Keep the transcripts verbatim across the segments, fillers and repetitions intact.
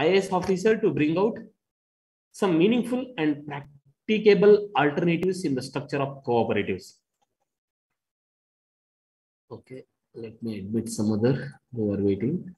I A S officer to bring out some meaningful and practicable alternatives in the structure of cooperatives. Okay, let me admit some other who are waiting.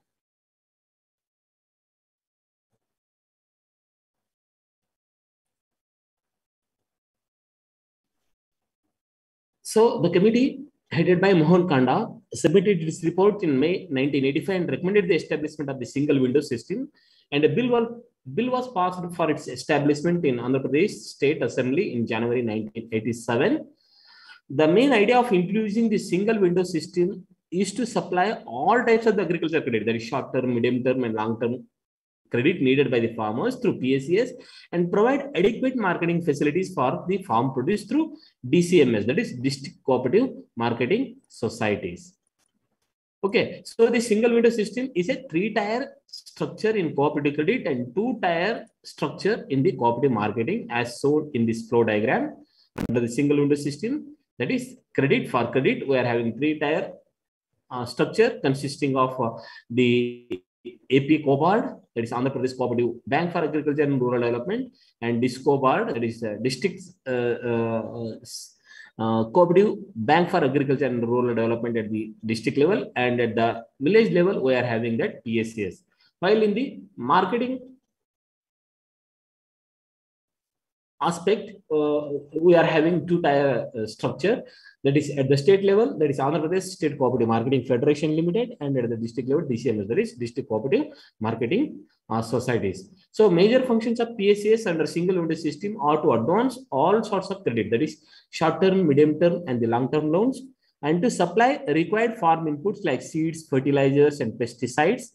So the committee headed by Mohan Kanda submitted its report in May nineteen eighty-five and recommended the establishment of the single window system, and a bill was, bill was passed for its establishment in Andhra Pradesh State Assembly in January nineteen eighty-seven. The main idea of introducing the single window system is to supply all types of the agricultural credit, that is short term, medium term, and long term credit needed by the farmers through P S E S, and provide adequate marketing facilities for the farm produce through D C M S, that is District Cooperative Marketing Societies. Okay, so the single window system is a three-tier structure in cooperative credit and two-tier structure in the cooperative marketing as shown in this flow diagram. Under the single window system, that is credit for credit, we are having three-tier uh, structure consisting of uh, the A P COBARD, that is Andhra Pradesh Cooperative Bank for Agriculture and Rural Development, and DISCOBARD, that is uh, District uh, uh, uh, Cooperative Bank for Agriculture and Rural Development at the district level, and at the village level, we are having that P S C S. While in the marketing aspect, uh, we are having two-tier uh, structure. That is at the state level, that is Andhra Pradesh State Cooperative Marketing Federation Limited, and at the district level, D C M S, that is District Cooperative Marketing uh, Societies. So major functions of P S C S under single window system are to advance all sorts of credit, that is short-term, medium-term, and the long-term loans, and to supply required farm inputs like seeds, fertilizers, and pesticides,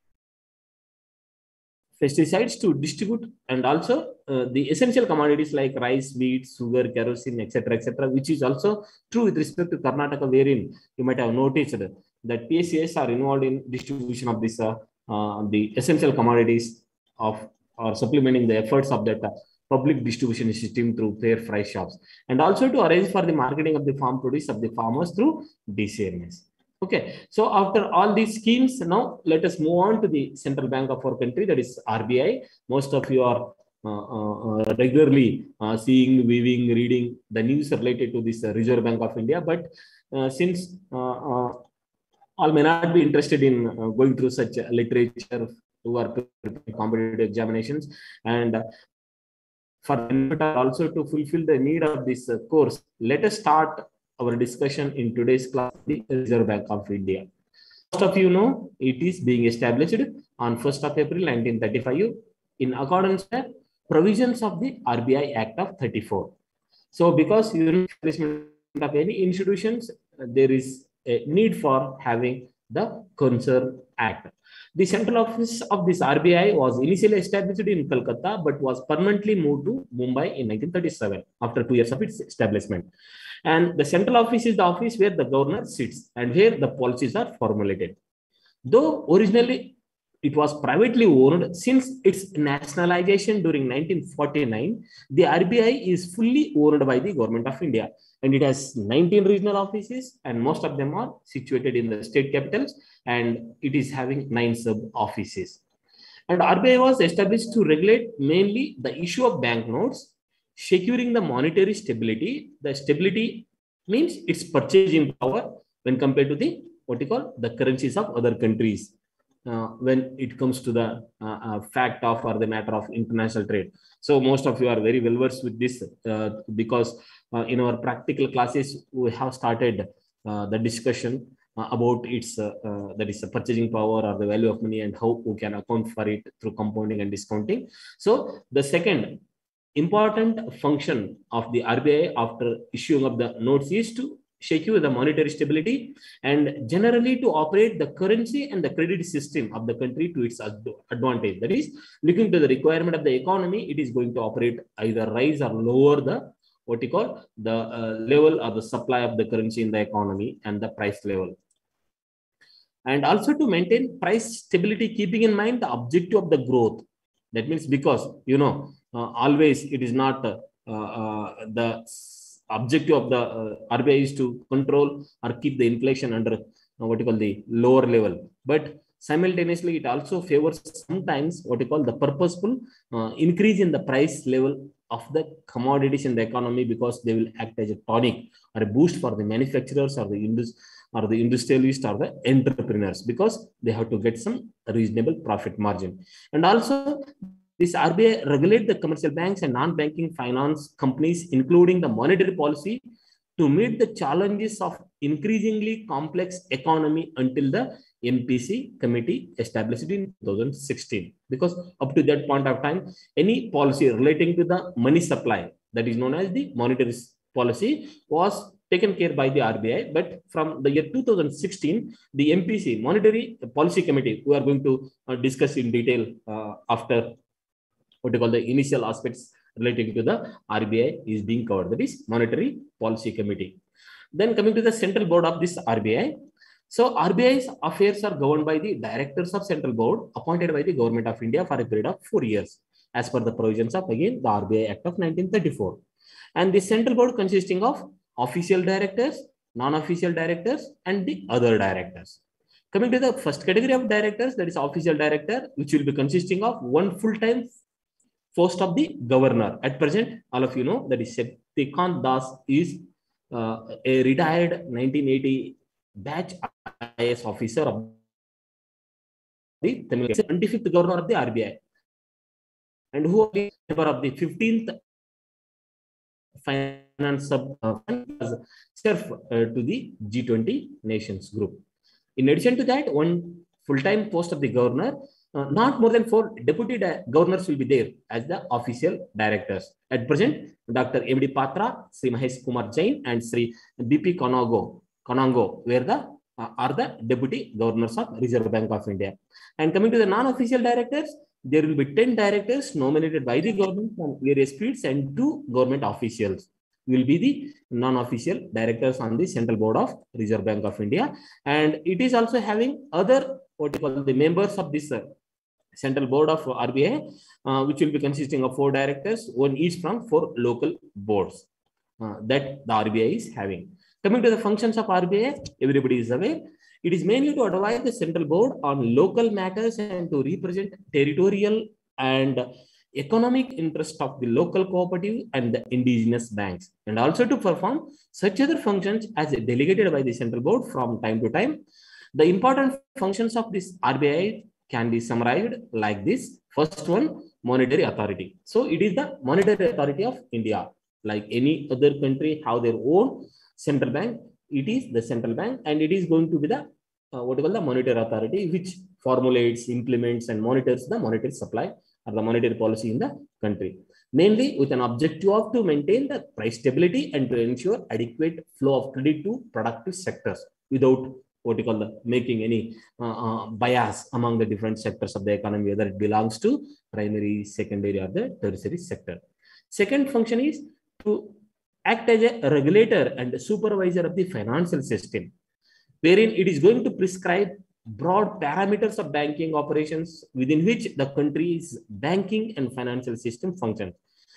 pesticides to distribute, and also uh, the essential commodities like rice, wheat, sugar, kerosene, et cetera, et cetera, which is also true with respect to Karnataka, wherein you might have noticed that P S C S are involved in distribution of this uh, uh, the essential commodities of or supplementing the efforts of that uh, public distribution system through fair price shops, and also to arrange for the marketing of the farm produce of the farmers through D C M S. Okay, so after all these schemes, now let us move on to the central bank of our country, that is R B I. Most of you are uh, uh, regularly uh, seeing, viewing, reading the news related to this uh, Reserve Bank of India. But uh, since uh, uh, all may not be interested in uh, going through such uh, literature who are preparing competitive examinations, and uh, for also to fulfill the need of this uh, course, let us start our discussion in today's class, the Reserve Bank of India. Most of you know it is being established on first of April nineteen thirty-five in accordance with provisions of the R B I Act of thirty-four. So because you know establishment of any institutions, there is a need for having the Concern Act. The central office of this R B I was initially established in Calcutta, but was permanently moved to Mumbai in nineteen thirty-seven after two years of its establishment. And the central office is the office where the governor sits and where the policies are formulated. Though originally it was privately owned, since its nationalization during nineteen forty-nine, the R B I is fully owned by the Government of India, and it has nineteen regional offices, and most of them are situated in the state capitals, and it is having nine sub offices. And R B I was established to regulate mainly the issue of banknotes, securing the monetary stability. The stability means its purchasing power when compared to the what you call the currencies of other countries. Uh, when it comes to the uh, uh, fact of or the matter of international trade. So most of you are very well versed with this uh, because uh, in our practical classes, we have started uh, the discussion uh, about its uh, uh, that is the purchasing power or the value of money and how we can account for it through compounding and discounting. So the second important function of the R B I after issuing of the notes is to secure the monetary stability and generally to operate the currency and the credit system of the country to its advantage. That is, looking to the requirement of the economy, it is going to operate either rise or lower the what you call the uh, level or the supply of the currency in the economy and the price level. And also to maintain price stability, keeping in mind the objective of the growth. That means because, you know, uh, always it is not uh, uh, the objective of the uh, R B I is to control or keep the inflation under uh, what you call the lower level. But simultaneously it also favors sometimes what you call the purposeful uh, increase in the price level of the commodities in the economy, because they will act as a tonic or a boost for the manufacturers or the industry or the industrialists or the entrepreneurs, because they have to get some reasonable profit margin. And also this R B I regulate the commercial banks and non-banking finance companies, including the monetary policy, to meet the challenges of increasingly complex economy until the M P C committee established in two thousand sixteen. Because up to that point of time, any policy relating to the money supply, that is known as the monetary policy, was taken care by the R B I. But from the year two thousand sixteen, the M P C, Monetary Policy Committee, we are going to uh, discuss in detail uh, after what you call the initial aspects relating to the R B I is being covered. That is Monetary Policy Committee. Then coming to the central board of this R B I. So R B I's affairs are governed by the directors of central board appointed by the government of India for a period of four years, as per the provisions of, again, the R B I Act of nineteen thirty-four. And the central board consisting of official directors, non-official directors, and the other directors. Coming to the first category of directors, that is official director, which will be consisting of one full-time post of the governor. At present, all of you know that is Shaktikant Das is uh, a retired nineteen eighty batch I A S officer of the Tamil Nadu, twenty-fifth governor of the R B I, and who is member of the fifteenth finance sub uh, serve uh, to the G twenty nations group. In addition to that, one full-time post of the governor, uh, not more than four deputy governors will be there as the official directors. At present, Doctor M D Patra, Sri Mahesh Kumar Jain, and Sri B P Konango, Konango were the uh, are the deputy governors of Reserve Bank of India. And coming to the non-official directors, there will be ten directors nominated by the government from various fields, and two government officials will be the non-official directors on the Central Board of Reserve Bank of India. And it is also having other what you call the members of this uh, Central Board of R B I, uh, which will be consisting of four directors, one each from four local boards uh, that the R B I is having. Coming to the functions of R B I, everybody is aware. It is mainly to advise the central board on local matters and to represent territorial and economic interest of the local cooperative and the indigenous banks, and also to perform such other functions as delegated by the central board from time to time. The important functions of this R B I can be summarized like this. First one, monetary authority. So it is the monetary authority of India. Like any other country have their own central bank, it is the central bank, and it is going to be the uh, what you call the monetary authority, which formulates, implements, and monitors the monetary supply or the monetary policy in the country, mainly with an objective of to maintain the price stability and to ensure adequate flow of credit to productive sectors without what you call the making any uh, uh, bias among the different sectors of the economy, whether it belongs to primary, secondary, or the tertiary sector. Second function is to act as a regulator and a supervisor of the financial system, wherein it is going to prescribe broad parameters of banking operations within which the country's banking and financial system functions.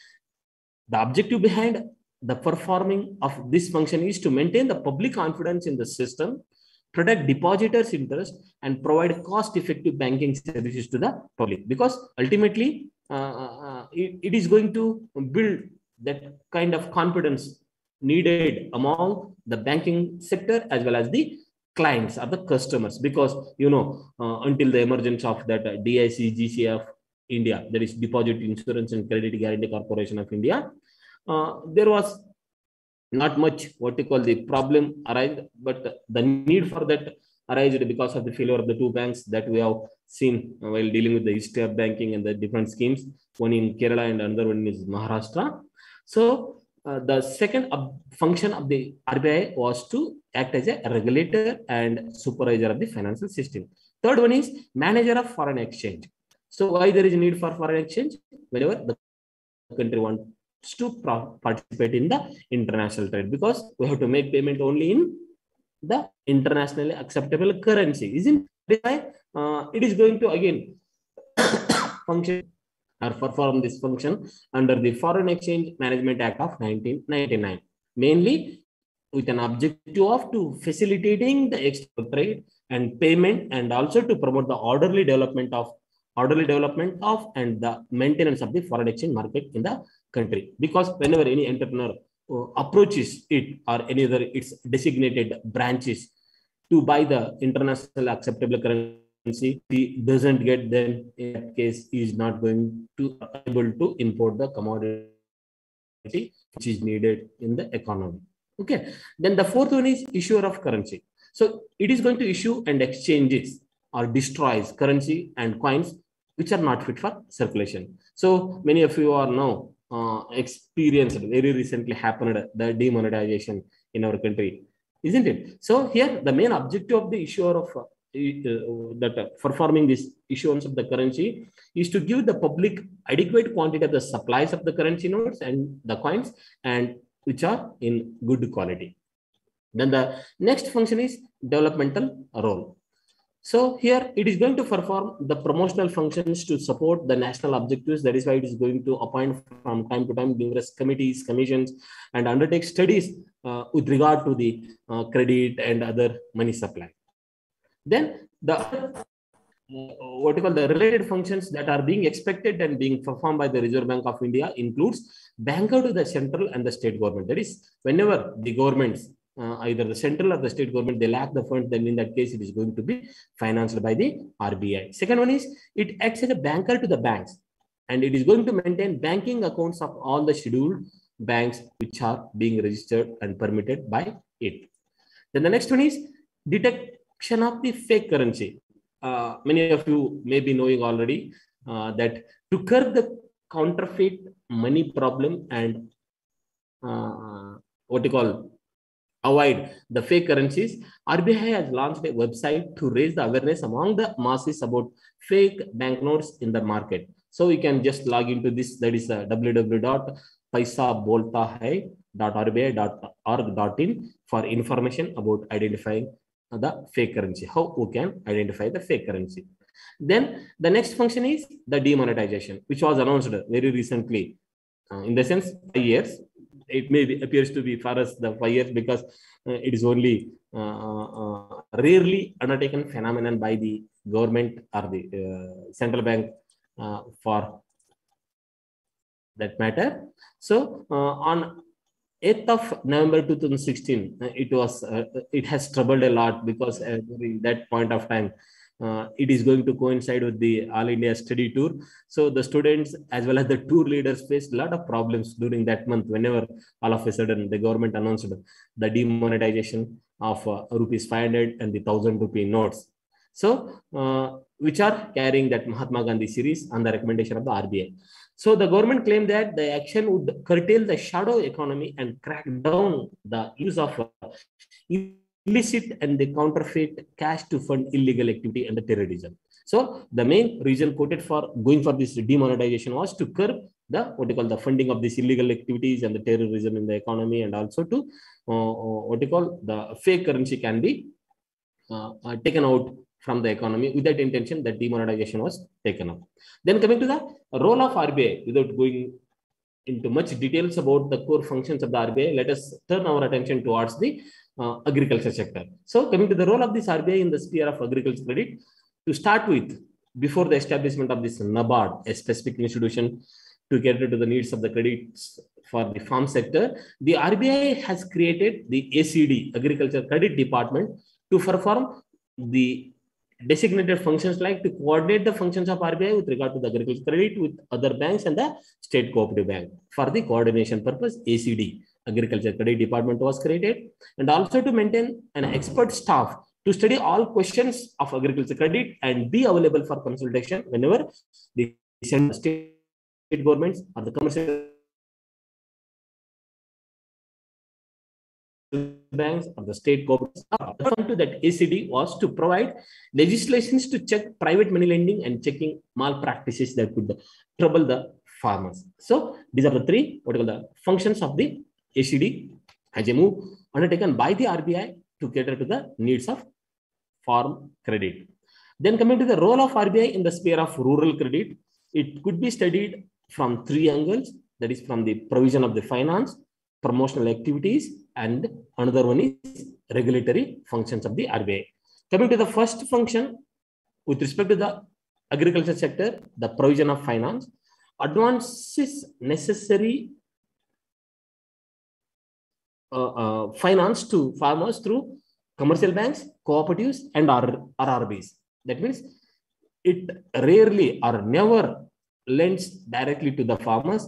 The objective behind the performing of this function is to maintain the public confidence in the system, protect depositors' interest, and provide cost-effective banking services to the public. Because ultimately, uh, uh, it, it is going to build that kind of confidence needed among the banking sector as well as the clients or the customers. Because, you know, uh, until the emergence of that uh, D I C G C of India, that is Deposit Insurance and Credit Guarantee Corporation of India, uh, there was not much what you call the problem arise, but the need for that arose because of the failure of the two banks that we have seen while dealing with the history of banking and the different schemes, one in Kerala and another one is Maharashtra. So uh, the second uh, function of the R B I was to act as a regulator and supervisor of the financial system. Third one is manager of foreign exchange. So why there is a need for foreign exchange? Whenever the country wants to participate in the international trade, because we have to make payment only in the internationally acceptable currency, isn't it? Uh, it is going to again function or perform this function under the Foreign Exchange Management Act of nineteen ninety-nine. Mainly, with an objective of to facilitating the external trade and payment, and also to promote the orderly development of orderly development of and the maintenance of the foreign exchange market in the country. Because whenever any entrepreneur uh, approaches it or any other its designated branches to buy the international acceptable currency, he doesn't get, then in that case he is not going to able to import the commodity which is needed in the economy. Okay. Then the fourth one is issuer of currency. So it is going to issue and exchanges or destroys currency and coins which are not fit for circulation. So many of you are now uh, experienced, very recently happened, the demonetization in our country, isn't it? So here the main objective of the issuer of uh, uh, that uh, performing this issuance of the currency is to give the public adequate quantity of the supplies of the currency notes and the coins, and which are in good quality. Then the next function is developmental role. So here it is going to perform the promotional functions to support the national objectives. That is why it is going to appoint from time to time numerous committees, commissions, and undertake studies uh, with regard to the uh, credit and other money supply. Then the uh, what you call the related functions that are being expected and being performed by the Reserve Bank of India includes banker to the central and the state government. That is, whenever the governments, uh, either the central or the state government, they lack the funds, then in that case, it is going to be financed by the R B I. Second one is, it acts as a banker to the banks, and it is going to maintain banking accounts of all the scheduled banks which are being registered and permitted by it. Then the next one is detection of the fake currency. Uh, many of you may be knowing already uh, that to curb the counterfeit money problem and uh, what you call avoid the fake currencies, R B I has launched a website to raise the awareness among the masses about fake banknotes in the market. So you can just log into this, that is uh, w w w dot paisa bolta hai dot r b i dot org dot in for information about identifying the fake currency, how we can identify the fake currency. Then the next function is the demonetization, which was announced very recently. Uh, in the sense, five years. It may be, appears to be for us the five years because uh, it is only uh, uh, rarely undertaken phenomenon by the government or the uh, central bank uh, for that matter. So uh, on eighth of November two thousand sixteen, it was uh, it has troubled a lot because uh, during that point of time, uh, it is going to coincide with the All India study tour. So the students as well as the tour leaders faced a lot of problems during that month. Whenever all of a sudden the government announced the demonetization of uh, rupees five hundred and the thousand rupee notes, so uh, which are carrying that Mahatma Gandhi series on the recommendation of the R B I. So the government claimed that the action would curtail the shadow economy and crack down the use of uh, illicit and the counterfeit cash to fund illegal activity and the terrorism. So the main reason quoted for going for this demonetization was to curb the what you call the funding of these illegal activities and the terrorism in the economy, and also to uh, what you call the fake currency can be uh, uh, taken out from the economy. With that intention, that demonetization was taken up. Then coming to the role of R B I, without going into much details about the core functions of the R B I, let us turn our attention towards the uh, agriculture sector. So coming to the role of this R B I in the sphere of agriculture credit, to start with, before the establishment of this NABARD, a specific institution to cater to the needs of the credits for the farm sector, the R B I has created the A C D, Agriculture Credit Department, to perform the designated functions like to coordinate the functions of R B I with regard to the agriculture credit with other banks and the state cooperative bank. For the coordination purpose, A C D, Agriculture Credit Department, was created, and also to maintain an expert staff to study all questions of agriculture credit and be available for consultation whenever the state governments or the commercial banks or the state corporates. To that A C D was to provide legislations to check private money lending and checking malpractices that could trouble the farmers. So these are the three what you call the functions of the A C D as a move undertaken by the R B I to cater to the needs of farm credit. Then coming to the role of R B I in the sphere of rural credit, it could be studied from three angles. That is from the provision of the finance, promotional activities, and another one is regulatory functions of the R B I. Coming to the first function, with respect to the agriculture sector, the provision of finance, advances necessary uh, uh, finance to farmers through commercial banks, cooperatives, and R R Bs. That means it rarely or never lends directly to the farmers.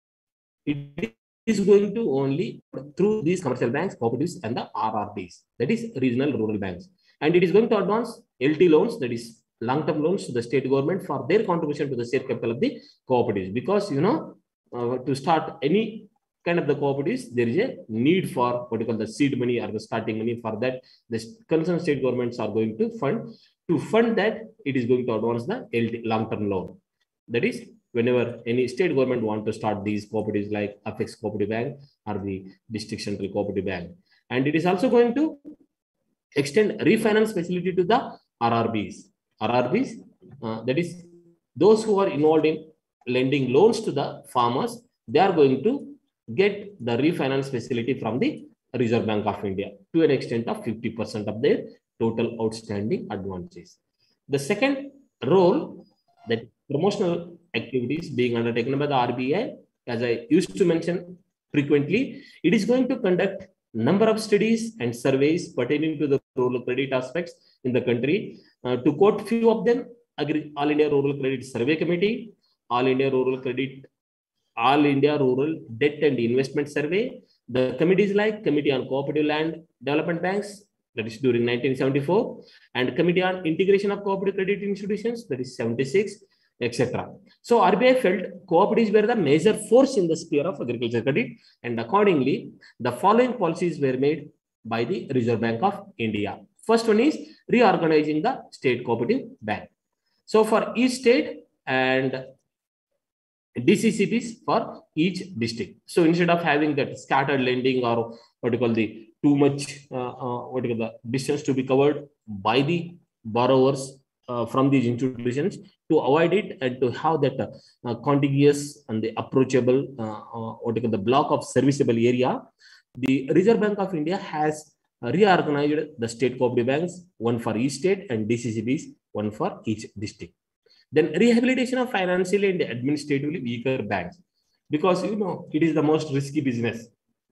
It is going to only through these commercial banks, cooperatives, and the R R Bs, that is regional rural banks. And it is going to advance L T loans, that is long-term loans to the state government for their contribution to the share capital of the cooperatives. Because, you know, uh, to start any kind of the cooperatives, there is a need for what you call the seed money or the starting money. For that, the concerned state governments are going to fund. To fund that, it is going to advance the L T long-term loan. That is, whenever any state government want to start these cooperatives like Apex Cooperative Bank or the District Central Cooperative Bank. And it is also going to extend refinance facility to the R R Bs. R R Bs, uh, that is those who are involved in lending loans to the farmers, they are going to get the refinance facility from the Reserve Bank of India to an extent of fifty percent of their total outstanding advances. The second role, that promotional activities being undertaken by the R B I, as I used to mention frequently, it is going to conduct number of studies and surveys pertaining to the rural credit aspects in the country. Uh, to quote few of them, All India Rural Credit Survey Committee, All India Rural Credit, All India Rural Debt and Investment Survey. The committees like Committee on Cooperative Land Development Banks, that is during nineteen seventy-four, and Committee on Integration of Cooperative Credit Institutions, that is seventy-six, et cetera. So R B I felt cooperatives were the major force in the sphere of agriculture credit, and accordingly, the following policies were made by the Reserve Bank of India. First one is reorganizing the state cooperative bank. So for each state and D C C Bs for each district. So instead of having that scattered lending or what you call the too much uh, uh, what you call the distance to be covered by the borrowers uh, from these institutions, to avoid it and to have that uh, uh, contiguous and the approachable uh, uh, what you call the block of serviceable area, the Reserve Bank of India has reorganized the state cooperative banks, one for each state, and D C C Bs, one for each district. Then rehabilitation of financially and administratively weaker banks, because you know it is the most risky business,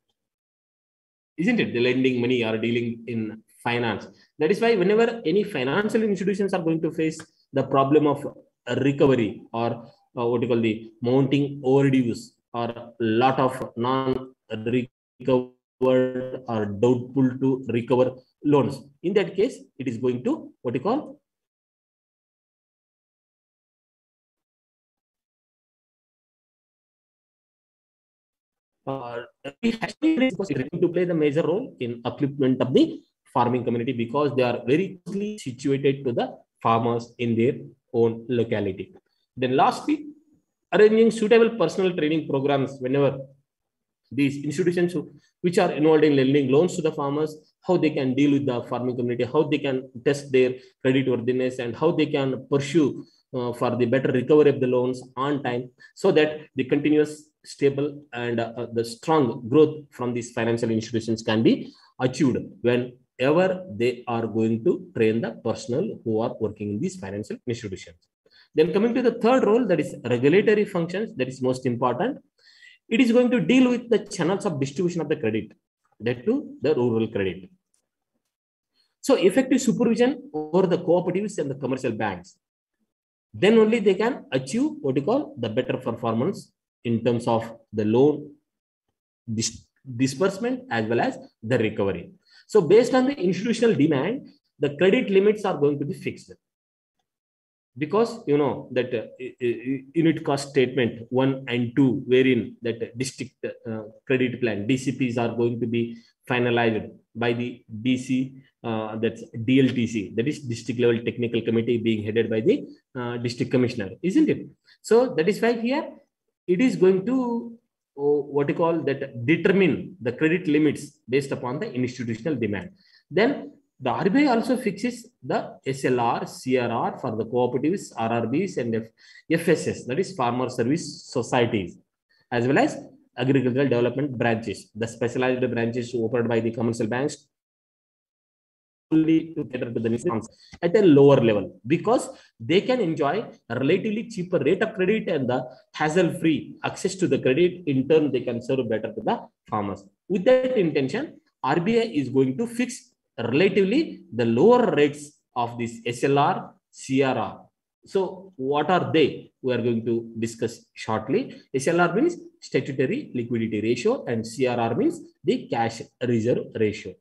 isn't it? The lending money or dealing in finance. That is why whenever any financial institutions are going to face the problem of recovery or uh, what you call the mounting overdues or a lot of non-recovered or doubtful to recover loans, in that case, it is going to what you call Uh, it has to play the major role in upliftment of the farming community, because they are very closely situated to the farmers in their own locality. Then lastly, arranging suitable personal training programs whenever these institutions which are involved in lending loans to the farmers, how they can deal with the farming community, how they can test their credit worthiness, and how they can pursue uh, for the better recovery of the loans on time, so that the continuous stable and uh, the strong growth from these financial institutions can be achieved whenever they are going to train the personnel who are working in these financial institutions. Then coming to the third role, that is regulatory functions, that is most important. It is going to deal with the channels of distribution of the credit, that to the rural credit. So effective supervision over the cooperatives and the commercial banks, then only they can achieve what you call the better performance in terms of the loan dis disbursement as well as the recovery. So based on the institutional demand, the credit limits are going to be fixed, because you know that uh, unit cost statement one and two, wherein that district uh, credit plan D C Ps are going to be finalized by the D C, uh, that's D L T C, that is district level technical committee, being headed by the uh, district commissioner, isn't it? So that is why here it is going to oh, what you call that determine the credit limits based upon the institutional demand. Then the R B I also fixes the S L R, C R R for the cooperatives, R R Bs, and F S S, that is Farmer Service Societies, as well as agricultural development branches, the specialized branches opened by the commercial banks only to cater to the needs at a lower level, because they can enjoy a relatively cheaper rate of credit and the hassle-free access to the credit. In turn, they can serve better to the farmers. With that intention, R B I is going to fix relatively the lower rates of this S L R, C R R. So what are they? We are going to discuss shortly. S L R means statutory liquidity ratio and C R R means the cash reserve ratio.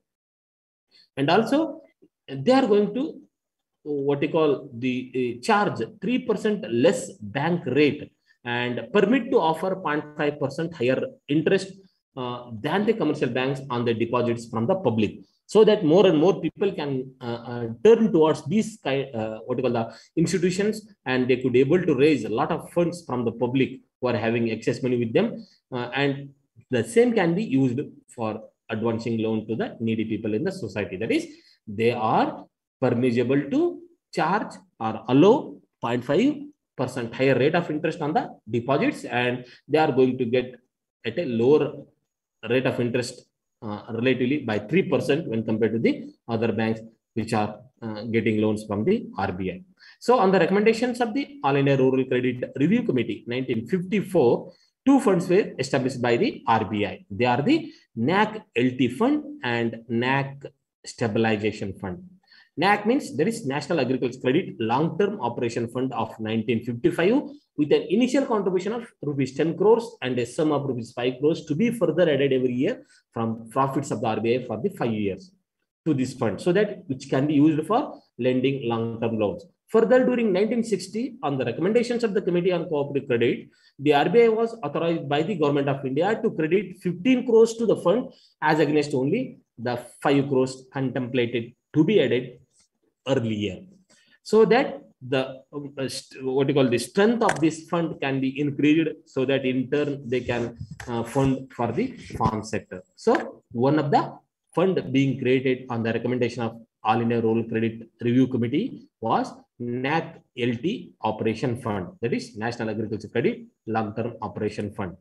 And also they are going to what you call the uh, charge three percent less bank rate and permit to offer zero point five percent higher interest uh, than the commercial banks on the deposits from the public, so that more and more people can uh, uh, turn towards these kind, uh, what you call the institutions, and they could able to raise a lot of funds from the public who are having excess money with them, uh, and the same can be used for advancing loan to the needy people in the society. That is, they are permissible to charge or allow zero point five percent higher rate of interest on the deposits, and they are going to get at a lower rate of interest uh, relatively by three percent when compared to the other banks which are uh, getting loans from the R B I. So on the recommendations of the All India Rural Credit Review Committee, nineteen fifty-four, two funds were established by the R B I. They are the N A C L T Fund and N A C Stabilization Fund. N A C means there is National Agriculture Credit Long-Term Operation Fund of nineteen fifty-five with an initial contribution of rupees ten crores and a sum of rupees five crores to be further added every year from profits of the R B I for the five years to this fund, so that which can be used for lending long-term loans. Further, during nineteen sixty, on the recommendations of the Committee on Cooperative Credit, the R B I was authorized by the Government of India to credit fifteen crores to the fund as against only the five crores contemplated to be added earlier, so that the um, uh, what you call the strength of this fund can be increased, so that in turn they can uh, fund for the farm sector. So one of the fund being created on the recommendation of All India Rural Credit Review Committee was N A C L T Operation Fund, that is National Agriculture Credit Long-Term Operation Fund.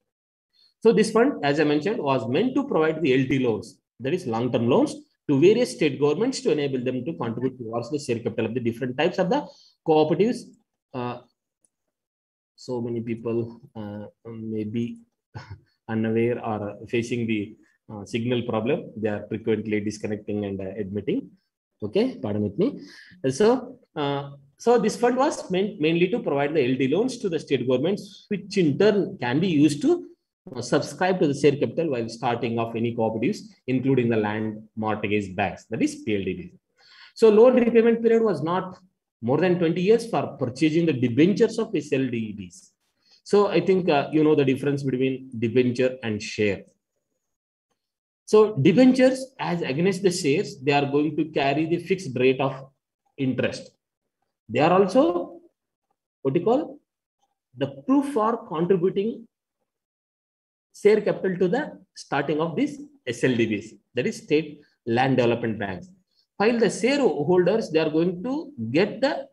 So this fund, as I mentioned, was meant to provide the L T loans, that is long-term loans, to various state governments to enable them to contribute towards the share capital of the different types of the cooperatives. Uh, so many people uh, may be unaware or facing the uh, signal problem. They are frequently disconnecting and uh, admitting. Okay, pardon with me. So, uh, so this fund was meant mainly to provide the L T loans to the state governments, which in turn can be used to uh, subscribe to the share capital while starting off any cooperatives, including the land mortgage banks, that is P L D Bs. So loan repayment period was not more than twenty years for purchasing the debentures of S L D Bs. So I think uh, you know the difference between debenture and share. So debentures, as against the shares, they are going to carry the fixed rate of interest. They are also what you call the proof for contributing share capital to the starting of these S L D Bs, that is State Land Development Banks. While the shareholders, they are going to get the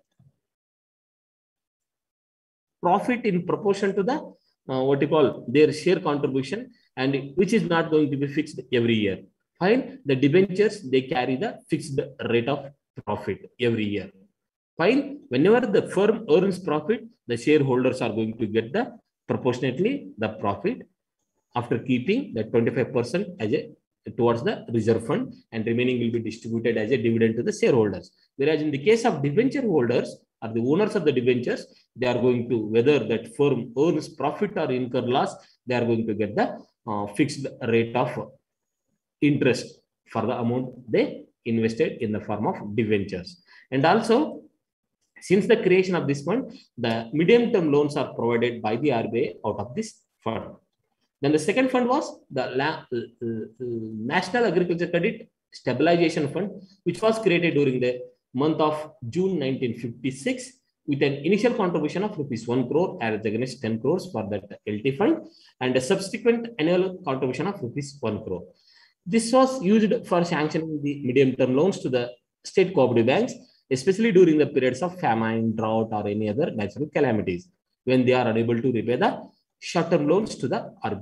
profit in proportion to the uh, what you call their share contribution, and which is not going to be fixed every year. While the debentures, they carry the fixed rate of profit every year. While whenever the firm earns profit, the shareholders are going to get the proportionately the profit after keeping the twenty-five percent as a towards the reserve fund, and remaining will be distributed as a dividend to the shareholders. Whereas in the case of debenture holders or the owners of the debentures, they are going to, whether that firm earns profit or incur loss, they are going to get the uh, fixed rate of interest for the amount they invested in the form of debentures. And also, since the creation of this fund, the medium-term loans are provided by the R B I out of this fund. Then the second fund was the National Agriculture Credit Stabilization Fund, which was created during the month of June nineteen fifty-six with an initial contribution of rupees one crore as against ten crores for that L T fund, and a subsequent annual contribution of rupees one crore. This was used for sanctioning the medium-term loans to the state cooperative banks, especially during the periods of famine, drought, or any other natural calamities, when they are unable to repay the short-term loans to the R B I.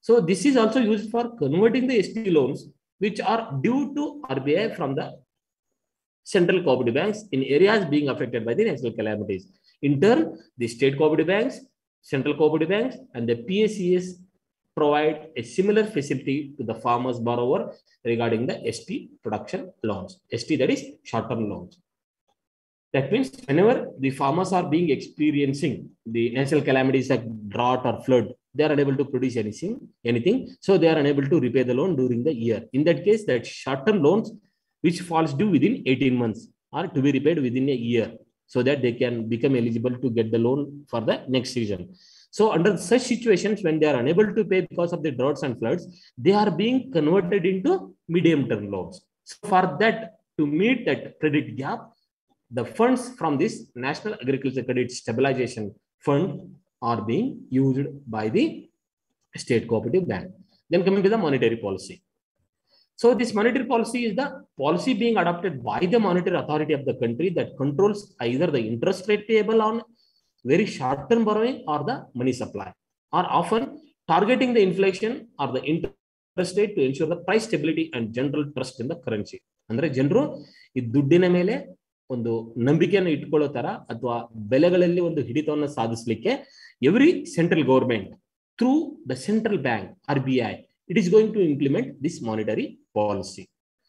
So this is also used for converting the S T loans which are due to R B I from the central cooperative banks in areas being affected by the natural calamities. In turn, the state cooperative banks, central cooperative banks, and the P A C S provide a similar facility to the farmers borrower regarding the S T production loans. S T, that is short-term loans. That means whenever the farmers are being experiencing the natural calamities like drought or flood, they are unable to produce anything, anything. So they are unable to repay the loan during the year. In that case, that short-term loans which falls due within eighteen months are to be repaid within a year, so that they can become eligible to get the loan for the next season. So under such situations, when they are unable to pay because of the droughts and floods, they are being converted into medium-term loans. So for that, to meet that credit gap, the funds from this National Agriculture Credit Stabilization Fund are being used by the state cooperative bank. Then coming to the monetary policy. So this monetary policy is the policy being adopted by the monetary authority of the country that controls either the interest rate payable on very short-term borrowing or the money supply, or often targeting the inflation or the interest rate to ensure the price stability and general trust in the currency. Andre ಜನರು ಈ ದುಡ್ಡಿನ ಮೇಲೆ ಒಂದು ನಂಬಿಕೆಯನ್ನು ಇಟ್ಕೊಳ್ಳೋ ತರ ಅಥವಾ ಬೆಲೆಗಳಲ್ಲಿ ಒಂದು ಹಿಡಿತವನ್ನು ಸಾಧಿಸಲಿಕ್ಕೆ every central government through the central bank R B I it is going to implement this monetary policy.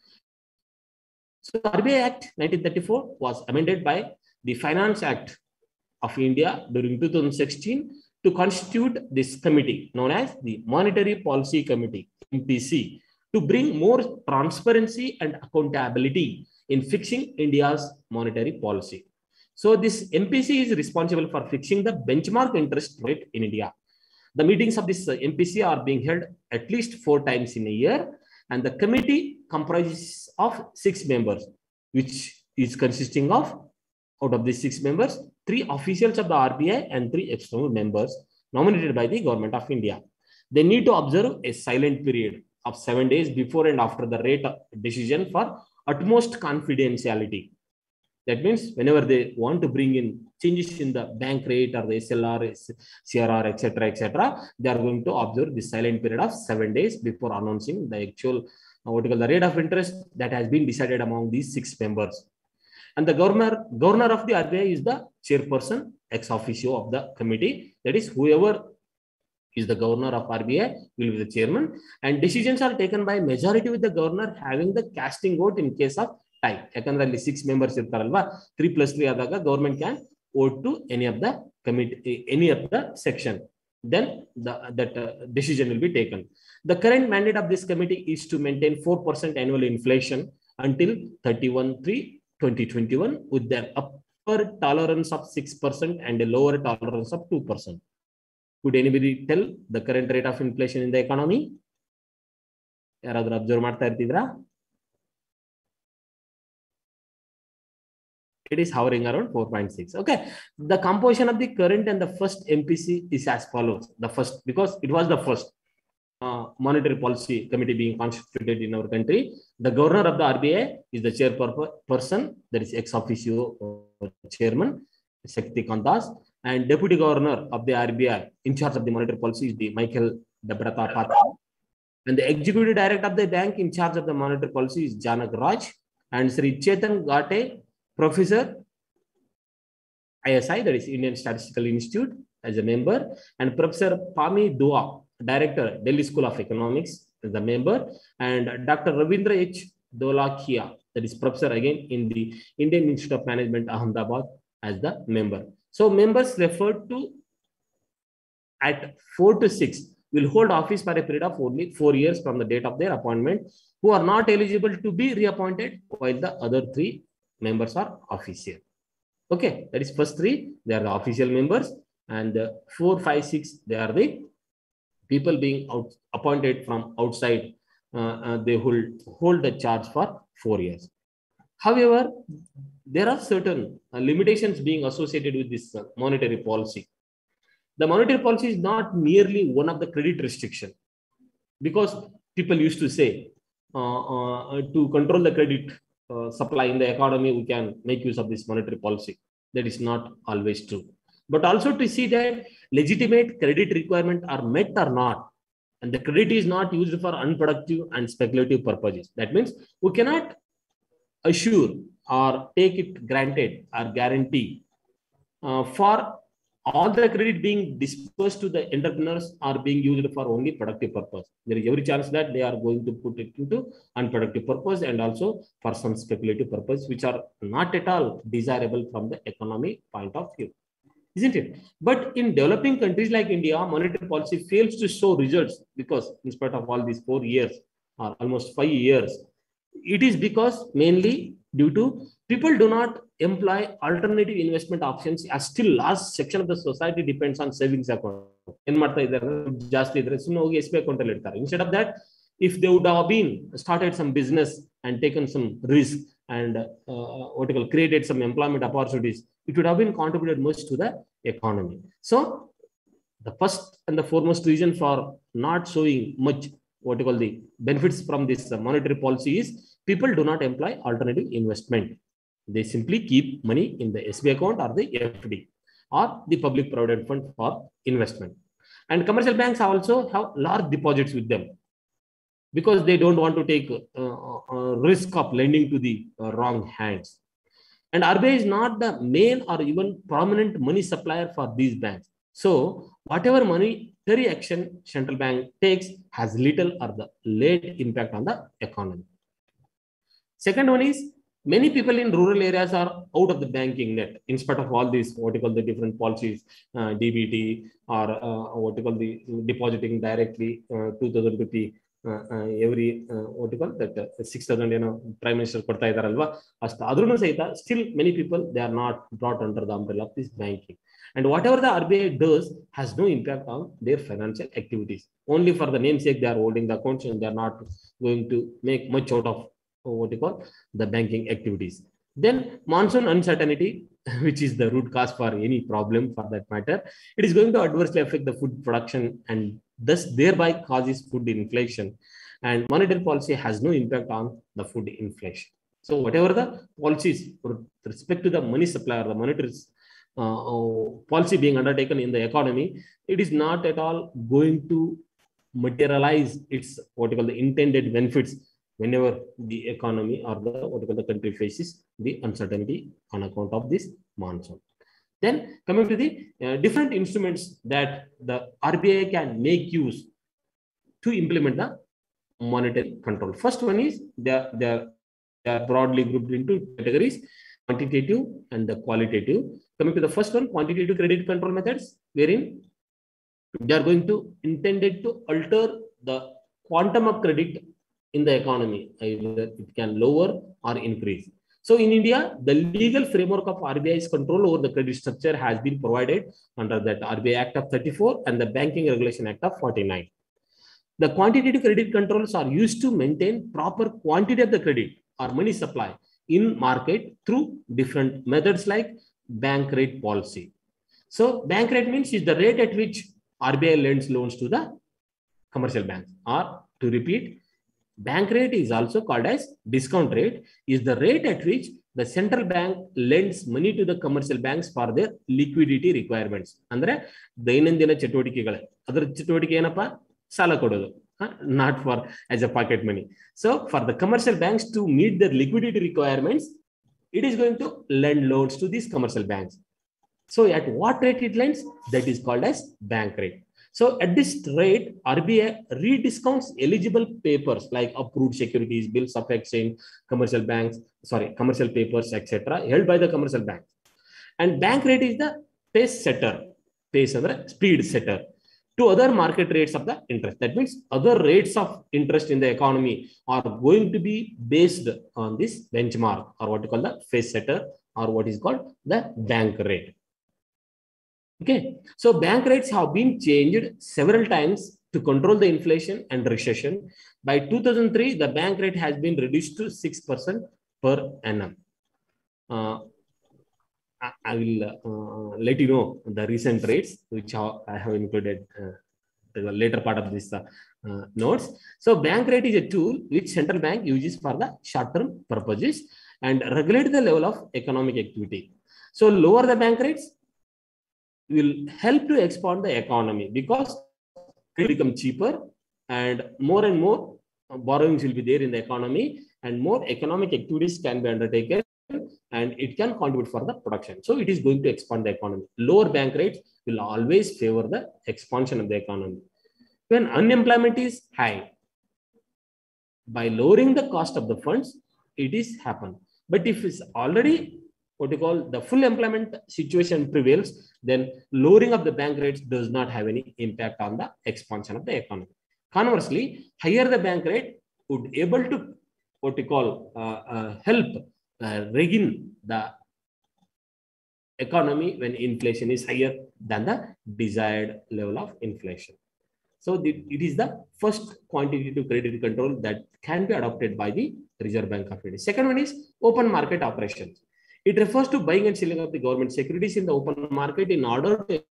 So the R B I Act nineteen thirty-four was amended by the Finance Act of India during two thousand sixteen to constitute this committee known as the Monetary Policy Committee, M P C, to bring more transparency and accountability in fixing India's monetary policy. So this M P C is responsible for fixing the benchmark interest rate in India. The meetings of this M P C are being held at least four times in a year, and the committee comprises of six members, which is consisting of, out of these six members, three officials of the R B I and three external members nominated by the Government of India. They need to observe a silent period of seven days before and after the rate decision for utmost confidentiality. That means whenever they want to bring in changes in the bank rate or the S L R, C R R, et cetera, et cetera, they are going to observe the silent period of seven days before announcing the actual, uh, what you call the rate of interest that has been decided among these six members. And the governor, governor of the R B I is the chairperson ex officio of the committee. That is, whoever is the governor of R B I will be the chairman, and decisions are taken by majority with the governor having the casting vote in case of tie. ಯಾಕಂದ್ರೆ ಅಲ್ಲಿ six members ಇರ್ತಾರಲ್ವಾ, three plus three ಆದಾಗ government can vote to any of the committee, any of the section. Then the that uh, decision will be taken. The current mandate of this committee is to maintain four percent annual inflation until thirty-one three twenty twenty-one with the upper tolerance of six percent and a lower tolerance of two percent. Could anybody tell the current rate of inflation in the economy? ಯಾರಾದರೂ observe ಮಾಡ್ತಾ ಇರ್ತಿದ್ರಾ? It is hovering around four point six. Okay. The composition of the current and the first M P C is as follows. The first, because it was the first uh, monetary policy committee being constituted in our country. The governor of the R B I is the chairperson, that is ex officio chairman, Shaktikant Das, and deputy governor of the R B I in charge of the monetary policy is the Michael Dabrata Patra. And the executive director of the bank in charge of the monetary policy is Janak Raj, and Sri Chetan Gate, Professor I S I, that is Indian Statistical Institute, as a member, and Professor Pami Dua, Director, Delhi School of Economics, as a member, and Doctor Ravindra H. Dolakia, that is Professor again in the Indian Institute of Management, Ahmedabad, as the member. So members referred to at four to six will hold office for a period of only four years from the date of their appointment, who are not eligible to be reappointed, while the other three members are official. Okay, that is first three, they are the official members, and the four, five, six, they are the people being out, appointed from outside. Uh, uh, they hold, hold the charge for four years. However, there are certain uh, limitations being associated with this uh, monetary policy. The monetary policy is not merely one of the credit restriction, because people used to say uh, uh, to control the credit Uh, supply in the economy, we can make use of this monetary policy. That is not always true. But also to see that legitimate credit requirements are met or not, and the credit is not used for unproductive and speculative purposes. That means we cannot assure or take it granted or guarantee uh, for all the credit being dispersed to the entrepreneurs are being used for only productive purpose. There is every chance that they are going to put it into unproductive purpose and also for some speculative purpose, which are not at all desirable from the economic point of view. Isn't it? But in developing countries like India, monetary policy fails to show results because in spite of all these four years or almost five years, it is because mainly due to people do not employ alternative investment options, as still large section of the society depends on savings account. Instead of that, if they would have been started some business and taken some risk and uh, what you call created some employment opportunities, it would have been contributed much to the economy. So the first and the foremost reason for not showing much what you call the benefits from this uh, monetary policy is people do not employ alternative investment. They simply keep money in the S B I account or the F D or the public provident fund for investment. And commercial banks also have large deposits with them because they don't want to take uh, uh, risk of lending to the uh, wrong hands. And R B I is not the main or even prominent money supplier for these banks. So whatever monetary action central bank takes has little or the late impact on the economy. Second one is many people in rural areas are out of the banking net in spite of all these what you call the different policies, uh, D B T or uh, what you call the depositing directly uh, two thousand rupee uh, uh, every uh, what you call that uh, six thousand you know prime minister ಕೊಡ್ತಾ ಇದಾರಲ್ವಾ ಅಷ್ಟು ಆದ್ರೂ ಸಹಿತ still many people they are not brought under the umbrella of this banking, and whatever the R B I does has no impact on their financial activities. Only for the namesake they are holding the accounts and they are not going to make much out of what you call the banking activities. Then monsoon uncertainty, which is the root cause for any problem for that matter, it is going to adversely affect the food production and thus thereby causes food inflation, and monetary policy has no impact on the food inflation. So whatever the policies with respect to the money supply or the monetary uh, policy being undertaken in the economy, it is not at all going to materialize its what you call the intended benefits whenever the economy or the what you call the country faces the uncertainty on account of this monsoon. Then coming to the uh, different instruments that the R B I can make use to implement the monetary control. First one is they are, they are, they are broadly grouped into categories, quantitative and the qualitative. Coming to the first one, quantitative credit control methods, wherein they are going to intended to alter the quantum of credit in the economy, either it can lower or increase. So in India, the legal framework of R B I's control over the credit structure has been provided under that R B I Act of thirty-four and the Banking Regulation Act of forty-nine. The quantitative credit controls are used to maintain proper quantity of the credit or money supply in market through different methods like bank rate policy. So bank rate means is the rate at which R B I lends loans to the commercial banks, or to repeat, bank rate is also called as discount rate, is the rate at which the central bank lends money to the commercial banks for their liquidity requirements. Andre ದೈನಂದಿನ ಚಟುವಟಿಕೆಗಳು ಅದರ ಚಟುವಟಿಕೆ ಏನಪ್ಪಾ ಸಾಲ ಕೊಡೋದು, not for as a pocket money. So for the commercial banks to meet their liquidity requirements, it is going to lend loans to these commercial banks. So at what rate it lends, that is called as bank rate. So at this rate, R B I rediscounts eligible papers like approved securities, bills of exchange, commercial banks, sorry, commercial papers, et cetera, held by the commercial banks. And bank rate is the pace setter, pace or speed setter to other market rates of the interest. That means other rates of interest in the economy are going to be based on this benchmark, or what you call the pace setter, or what is called the bank rate. Okay, so bank rates have been changed several times to control the inflation and recession. By two thousand three, the bank rate has been reduced to six percent per annum. Uh, I, I will uh, let you know the recent rates, which I have included uh, the later part of this uh, uh, notes. So bank rate is a tool which central bank uses for the short-term purposes and regulate the level of economic activity. So lower the bank rates will help to expand the economy because it will become cheaper and more and more borrowings will be there in the economy, and more economic activities can be undertaken, and it can contribute for the production. So it is going to expand the economy. Lower bank rates will always favor the expansion of the economy. When unemployment is high, by lowering the cost of the funds, it is happen. But if it's already what you call the full employment situation prevails, then lowering of the bank rates does not have any impact on the expansion of the economy. Conversely, higher the bank rate would able to what you call uh, uh, help uh, regain the economy when inflation is higher than the desired level of inflation. So the, it is the first quantitative credit control that can be adopted by the Reserve Bank of India. Second one is open market operations. It refers to buying and selling of the government securities in the open market in order to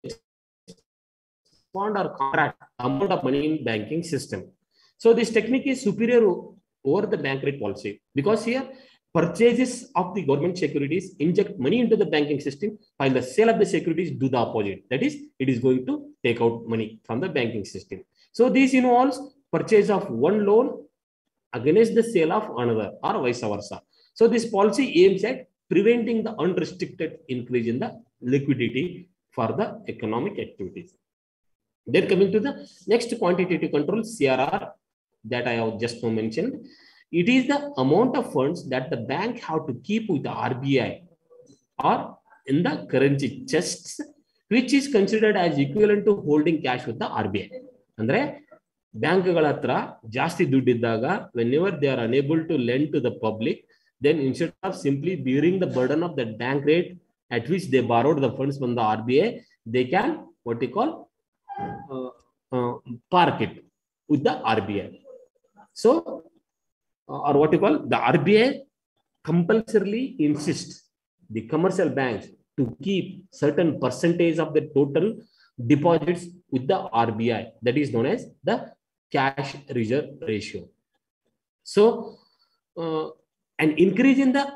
expand or contract amount of money in banking system. So this technique is superior over the bank rate policy, because here purchases of the government securities inject money into the banking system, while the sale of the securities do the opposite. That is, it is going to take out money from the banking system. So this involves purchase of one loan against the sale of another, or vice versa. So this policy aims at preventing the unrestricted increase in the liquidity for the economic activities. Then coming to the next quantitative control, C R R, that I have just mentioned. It is the amount of funds that the bank have to keep with the R B I or in the currency chests, which is considered as equivalent to holding cash with the R B I. Andre, ಬ್ಯಾಂಕ್ಗಳ ಹತ್ರ ಜಾಸ್ತಿ ದುಡ್ಡಿದ್ದಾಗ, whenever they are unable to lend to the public, then instead of simply bearing the burden of that bank rate at which they borrowed the funds from the R B I, they can what they call uh, uh, park it with the R B I. So, uh, or what you call the R B I compulsorily insists the commercial banks to keep certain percentage of the total deposits with the R B I. That is known as the cash reserve ratio. So, uh, an increase in the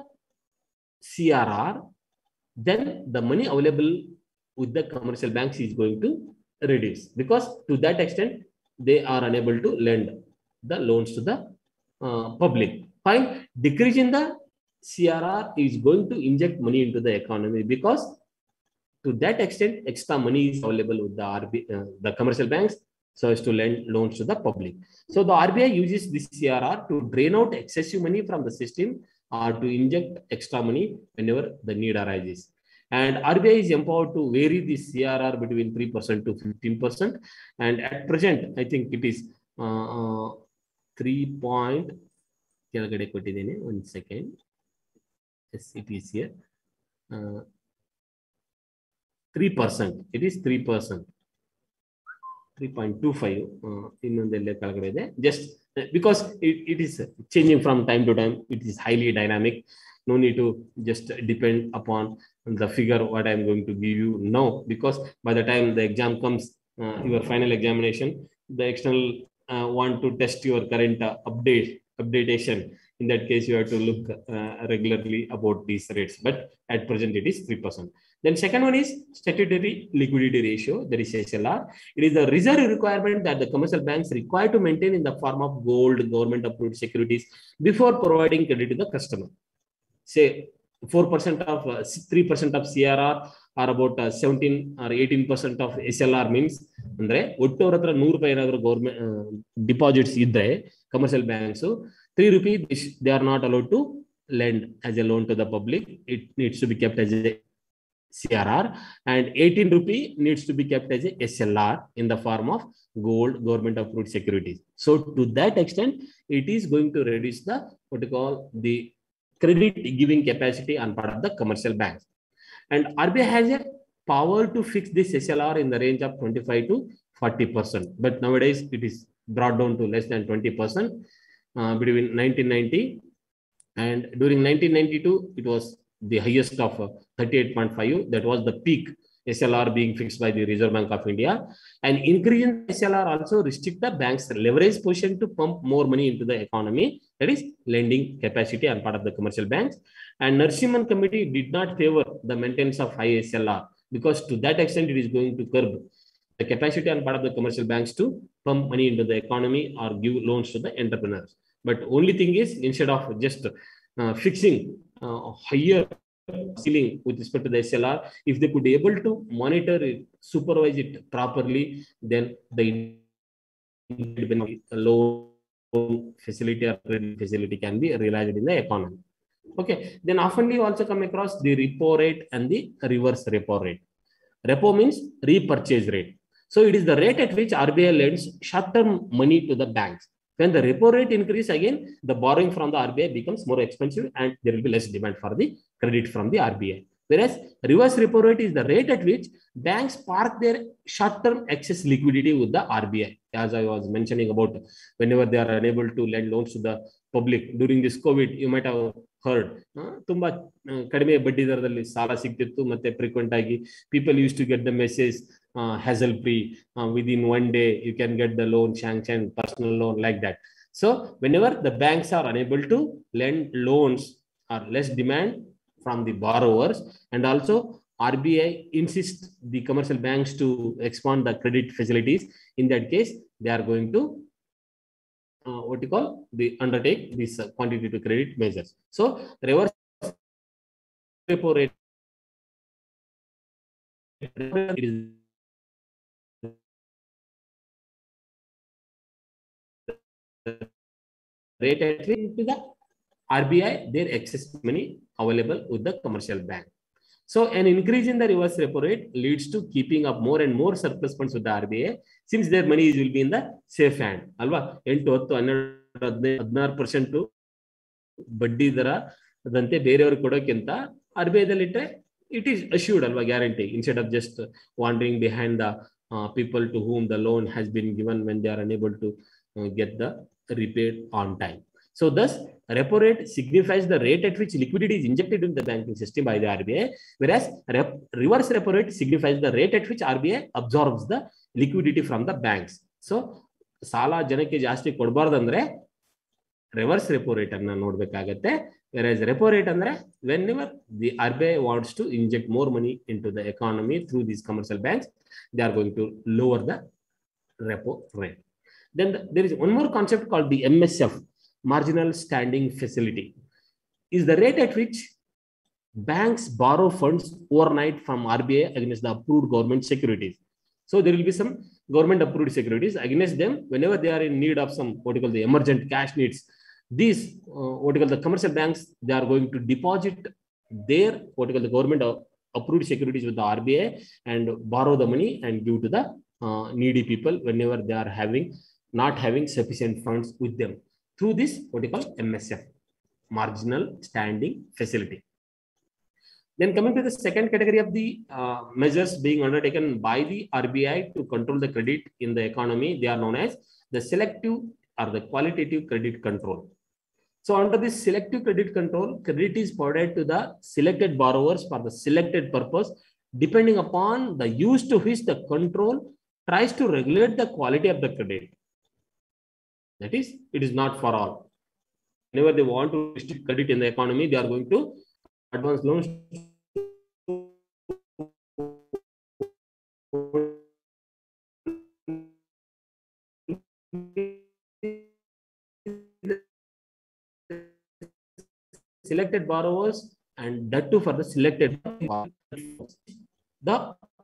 C R R, then the money available with the commercial banks is going to reduce, because to that extent they are unable to lend the loans to the uh, public. While decrease in the C R R is going to inject money into the economy, because to that extent extra money is available with the R B I, uh, the commercial banks, so as to lend loans to the public. So the R B I uses this C R R to drain out excessive money from the system or to inject extra money whenever the need arises. And R B I is empowered to vary the C R R between three percent to fifteen percent. And at present, I think it is uh, uh, three point, one second. Yes, it is here. Uh, three percent. It is three percent. three point two five. Uh, just because it, it is changing from time to time. It is highly dynamic. No need to just depend upon the figure what I'm going to give you now, because by the time the exam comes, uh, your final examination, the external uh, want to test your current uh, update, updatation. In that case, you have to look uh, regularly about these rates, but at present it is three percent. Then second one is statutory liquidity ratio, that is S L R. It is the reserve requirement that the commercial banks require to maintain in the form of gold, government approved securities before providing credit to the customer. Say four percent of uh, three percent of C R R or about uh, seventeen or eighteen percent of S L R means, andre ಒಟ್ಟು ಅವರ ಹತ್ರ ನೂರು ರೂಪಾಯಿ ಏನಾದರೂ government deposits ಇದ್ರೆ commercial banks three rupees they are not allowed to lend as a loan to the public. It needs to be kept as a C R R, and eighteen rupee needs to be kept as a S L R in the form of gold, government approved securities. So to that extent, it is going to reduce the what you call the credit giving capacity on part of the commercial banks. And R B I has a power to fix this S L R in the range of twenty-five to forty percent. But nowadays it is brought down to less than twenty percent uh, between nineteen ninety and during nineteen ninety-two, it was the highest of uh, thirty-eight point five. That was the peak S L R being fixed by the Reserve Bank of India. And increase in S L R also restrict the bank's leverage position to pump more money into the economy, that is lending capacity on part of the commercial banks. And Narasimhan Committee did not favor the maintenance of high S L R, because to that extent it is going to curb the capacity on part of the commercial banks to pump money into the economy or give loans to the entrepreneurs. But only thing is, instead of just uh, fixing uh, higher ceiling with respect to the S L R, if they could be able to monitor it, supervise it properly, then the loan facility or credit facility can be realized in the economy. Okay, then often we also come across the repo rate and the reverse repo rate. Repo means repurchase rate. So it is the rate at which R B I lends short-term money to the banks. When the repo rate increase again, the borrowing from the R B I becomes more expensive and there will be less demand for the credit from the R B I. Whereas reverse repo rate is the rate at which banks park their short-term excess liquidity with the R B I. As I was mentioning about, whenever they are unable to lend loans to the public during this COVID, you might have heard. ತುಂಬಾ ಕಡಿಮೆ ಬಡ್ಡಿ ದರದಲ್ಲಿ ಸಾಲ ಸಿಗ್ತಿತ್ತು ಮತ್ತೆ frequent ಆಗಿ people used to get the message uh, hassle free uh, within one day you can get the loan sanction, personal loan, like that. So whenever the banks are unable to lend loans or less demand from the borrowers, and also R B I insists the commercial banks to expand the credit facilities, in that case they are going to uh, what you call the undertake these uh, quantitative credit measures. So reverse repo rate it is rate at which to the R B I their excess money available with the commercial bank. So an increase in the reverse repo rate leads to keeping up more and more surplus funds with the R B I, since their money will be in the safe hand. Alva ಎಂಟು ಹತ್ತು ಹನ್ನೆರಡು ಹದಿನಾರು percent ಬಡ್ಡಿ ದರ ಅದಂತೆ ಬೇರೆಯವರು ಕೊಡೋಕ್ಕಿಂತ R B ಐದಲ್ಲಿ ಇಟ್ಟರೆ it is assured, alva guarantee, instead of just wandering behind the uh, people to whom the loan has been given when they are unable to uh, get the repaid on time. So thus repo rate signifies the rate at which liquidity is injected in the banking system by the R B I, whereas rep reverse repo rate signifies the rate at which R B I absorbs the liquidity from the banks. So ಸಾಲ ಜನಕ್ಕೆ ಜಾಸ್ತಿ ಕೊಡಬಾರ್ದಂದ್ರೆ reverse repo rate ಅನ್ನು ನೋಡಬೇಕಾಗುತ್ತೆ. Whereas repo rate andre whenever the R B I wants to inject more money into the economy through these commercial banks, they are going to lower the repo rate. Then the, there is one more concept called the M S F, marginal standing facility, is the rate at which banks borrow funds overnight from R B I against the approved government securities. So there will be some government approved securities. Against them, whenever they are in need of some what you call the emergent cash needs, these uh, what you call the commercial banks, they are going to deposit their what you call the government approved securities with the R B I and borrow the money and give to the uh, needy people whenever they are having not having sufficient funds with them through this what you call M S F, marginal standing facility. Then coming to the second category of the uh, measures being undertaken by the R B I to control the credit in the economy, they are known as the selective or the qualitative credit control. So under this selective credit control, credit is provided to the selected borrowers for the selected purpose, depending upon the use to which the control tries to regulate the quality of the credit. That is, it is not for all. Whenever they want to restrict credit in the economy, they are going to advance loans selected borrowers, and that too for the selected borrowers. The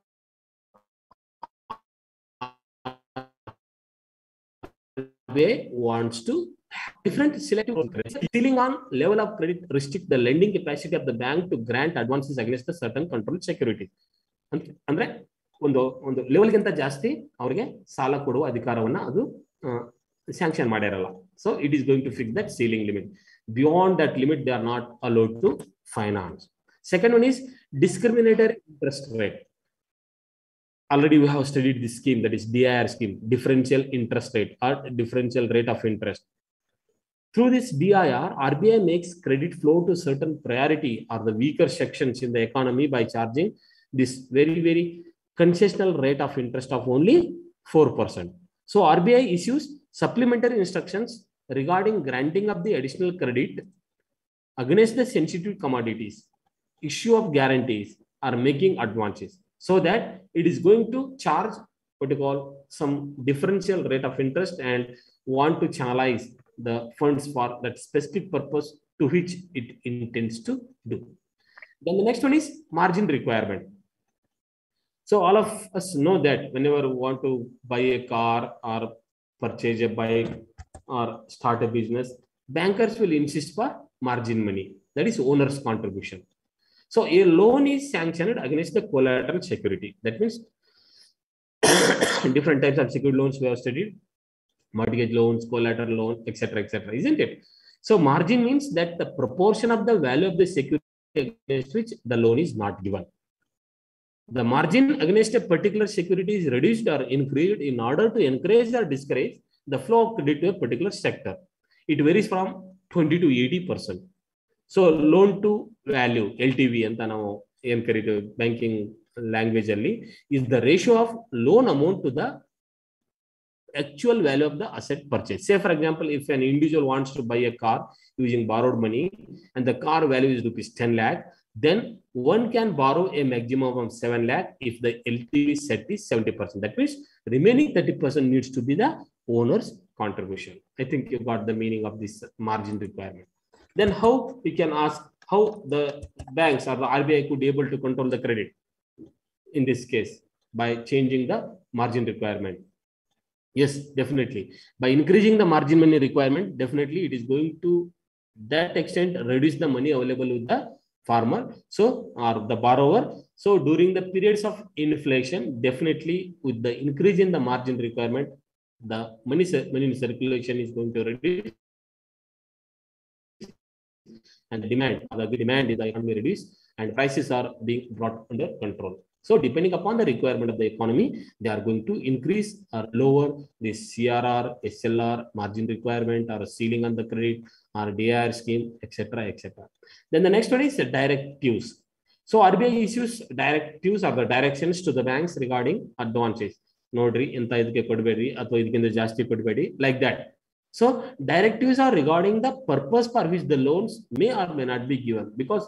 way wants to different selective ceiling on level of credit restrict the lending capacity of the bank to grant advances against the certain controlled securities. ಅಂದ್ರೆ ಒಂದು ಒಂದು ಲೆವೆಲ್ಗಿಂತ ಜಾಸ್ತಿ ಅವರಿಗೆ ಸಾಲ ಕೊಡುವ ಅಧಿಕಾರವನ್ನ ಅದು sanction ಮಾಡಿರಲ್ಲ. So it is going to fix that ceiling limit. Beyond that limit, they are not allowed to finance. Second one is discriminatory interest rate. Already we have studied this scheme, that is D I R scheme, differential interest rate or differential rate of interest. Through this D I R, R B I makes credit flow to certain priority or the weaker sections in the economy by charging this very, very concessional rate of interest of only four percent. So R B I issues supplementary instructions regarding granting of the additional credit against the sensitive commodities, issue of guarantees, or making advances, so that it is going to charge what you call some differential rate of interest and want to channelize the funds for that specific purpose to which it intends to do. Then the next one is margin requirement. So all of us know that whenever we want to buy a car or purchase a bike or start a business, bankers will insist for margin money. That is owner's contribution. So a loan is sanctioned against the collateral security. That means different types of secured loans we have studied, mortgage loans, collateral loan, et cetera, et cetera, isn't it? So margin means that the proportion of the value of the security against which the loan is not given. The margin against a particular security is reduced or increased in order to encourage or discourage the flow of credit to a particular sector. It varies from twenty to eighty percent. So loan to value, L T V, anta ನಾವು ಏನು ಕರೀತೀವಿ banking language ಅಲ್ಲಿ, is the ratio of loan amount to the actual value of the asset purchase. Say for example, if an individual wants to buy a car using borrowed money and the car value is rupees ten lakh, then one can borrow a maximum of seven lakh if the L T V set is seventy percent. That means remaining thirty percent needs to be the owner's contribution. I think you got the meaning of this margin requirement. Then how we can ask how the banks or the R B I could be able to control the credit in this case by changing the margin requirement. Yes, definitely. By increasing the margin money requirement, definitely it is going to that extent reduce the money available with the farmer, so or the borrower. So during the periods of inflation, definitely with the increase in the margin requirement, the money, money circulation is going to reduce, and the demand, the demand is the economy reduced, and prices are being brought under control. So depending upon the requirement of the economy, they are going to increase or lower the C R R, S L R, margin requirement, or a ceiling on the credit, or D I R scheme, et cetera, et cetera. Then the next one is directives. So R B I issues directives or the directions to the banks regarding advances. Nodri, inta idike kodbedi, athwa idikinte jaasti kodbedi, like that. So directives are regarding the purpose for which the loans may or may not be given, because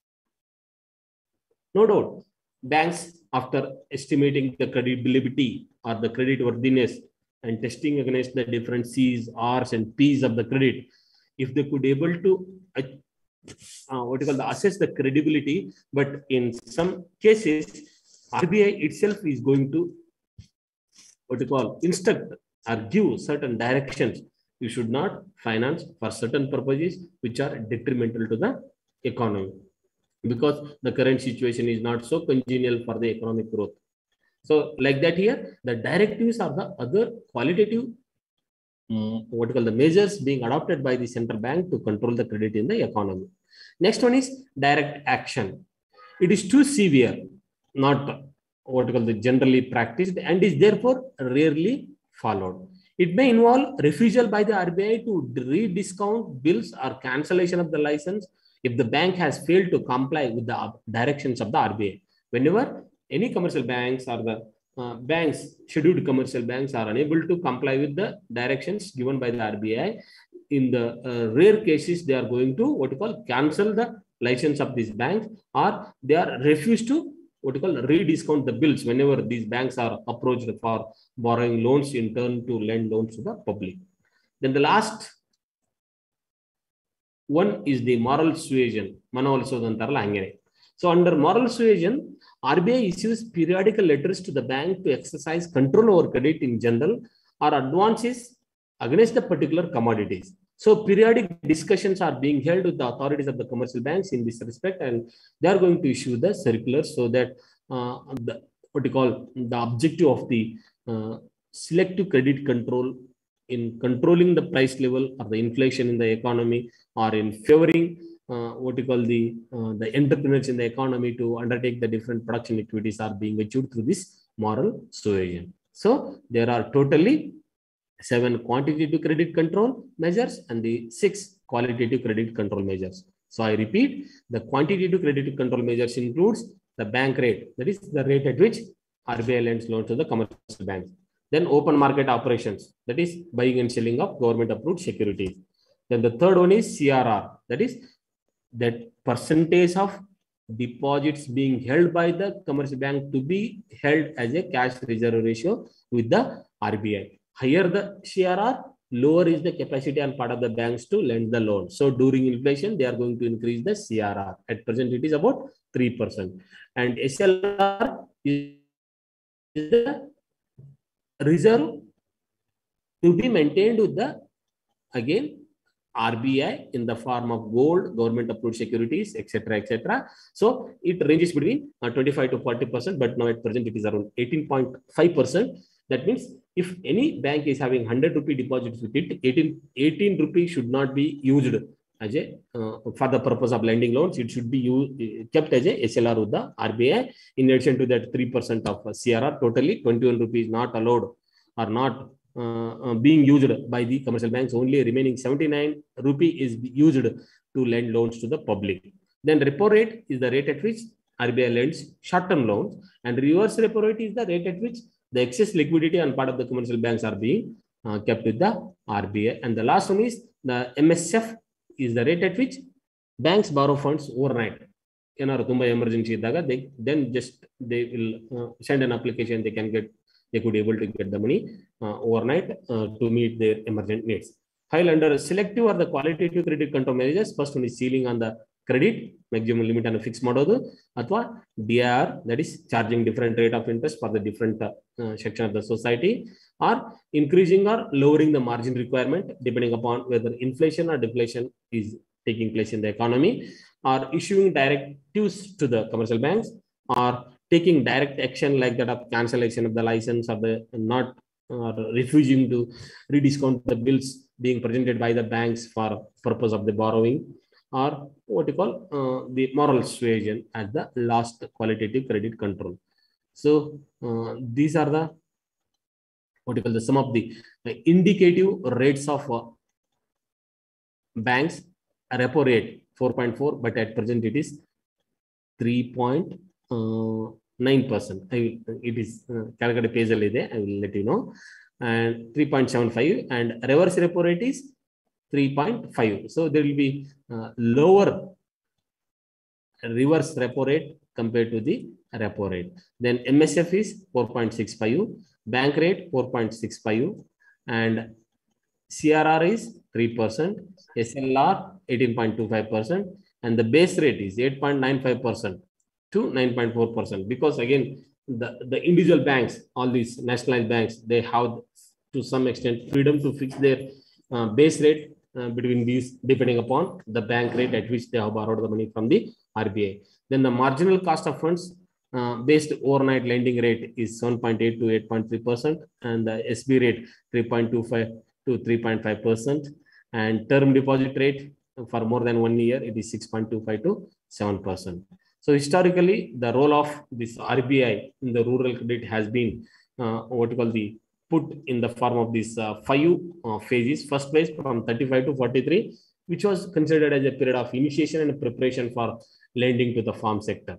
no doubt, banks, after estimating the credibility or the credit worthiness and testing against the different C's, R's, and P's of the credit, if they could able to uh, uh, what you call the assess the credibility, but in some cases, R B I itself is going to what you call instruct or give certain directions. You should not finance for certain purposes which are detrimental to the economy, because the current situation is not so congenial for the economic growth. So like that here, the directives are the other qualitative, um, what you call the measures being adopted by the central bank to control the credit in the economy. Next one is direct action. It is too severe, not what you call the generally practiced, and is therefore rarely followed. It may involve refusal by the R B I to rediscount bills or cancellation of the license if the bank has failed to comply with the directions of the R B I. Whenever any commercial banks or the uh, banks, scheduled commercial banks, are unable to comply with the directions given by the R B I, in the uh, rare cases, they are going to what you call cancel the license of these banks, or they are refused to what you call rediscount the bills whenever these banks are approached for borrowing loans in turn to lend loans to the public. Then the last one is the moral suasion. So under moral suasion, R B I issues periodical letters to the bank to exercise control over credit in general or advances against the particular commodities. So periodic discussions are being held with the authorities of the commercial banks in this respect, and they are going to issue the circulars so that uh, the, what you call the objective of the uh, selective credit control in controlling the price level or the inflation in the economy, or in favoring uh, what you call the uh, the entrepreneurs in the economy to undertake the different production activities, are being achieved through this moral suasion. So there are totally seven quantitative credit control measures and the six qualitative credit control measures. So I repeat, the quantitative credit control measures includes the bank rate, that is the rate at which R B I lends loans to the commercial banks. Then open market operations, that is buying and selling of government approved securities. Then the third one is C R R, that is that percentage of deposits being held by the commercial bank to be held as a cash reserve ratio with the R B I. Higher the C R R, lower is the capacity on part of the banks to lend the loan. So during inflation, they are going to increase the C R R. At present, it is about three percent. And S L R is the reserve to be maintained with the, again, R B I in the form of gold, government approved securities, et cetera, et cetera. So it ranges between uh, twenty-five to forty percent, but now at present it is around eighteen point five percent. That means if any bank is having one hundred rupee deposits with it, eighteen, eighteen rupee should not be used as a uh, for the purpose of lending loans. It should be used, kept as a S L R with the R B I. In addition to that, three percent of C R R, totally twenty-one rupees not allowed or not Uh, uh, being used by the commercial banks. Only remaining seventy-nine rupee is used to lend loans to the public. Then repo rate is the rate at which R B I lends short-term loans, and reverse repo rate is the rate at which the excess liquidity on part of the commercial banks are being uh, kept with the R B I. And the last one is the M S F is the rate at which banks borrow funds overnight. Enaru tumba emergency idaga, they then just they will uh, send an application, they can get they could able to get the money uh, overnight uh, to meet their emergent needs. While under selective or the qualitative credit control measures, first one is ceiling on the credit, maximum limit on a fixed model, athwa D I R, that is charging different rate of interest for the different uh, uh, section of the society, or increasing or lowering the margin requirement depending upon whether inflation or deflation is taking place in the economy, or issuing directives to the commercial banks, or taking direct action like that of cancellation of the license or the not uh, refusing to rediscount the bills being presented by the banks for purpose of the borrowing, or what you call uh, the moral suasion as the last qualitative credit control. So uh, these are the what you call the some of the uh, indicative rates of uh, banks. Repo rate four point four, but at present it is three point nine percent. I will, it is uh, calculated page alide, I will let you know. And three point seven five, and reverse repo rate is three point five. So there will be uh, lower reverse repo rate compared to the repo rate. Then M S F is four point six five, bank rate four point six five, and C R R is three percent, S L R eighteen point two five percent, and the base rate is eight point nine five percent to nine point four percent, because again the, the individual banks, all these nationalized banks, they have to some extent freedom to fix their uh, base rate uh, between these depending upon the bank rate at which they have borrowed the money from the R B I. Then the marginal cost of funds uh, based overnight lending rate is seven point eight to eight point three percent, and the S B rate three point two five to three point five percent, and term deposit rate for more than one year it is six point two five to seven percent. So historically, the role of this R B I in the rural credit has been uh, what you call the put in the form of these uh, five uh, phases. First phase from thirty-five to forty-three, which was considered as a period of initiation and preparation for lending to the farm sector.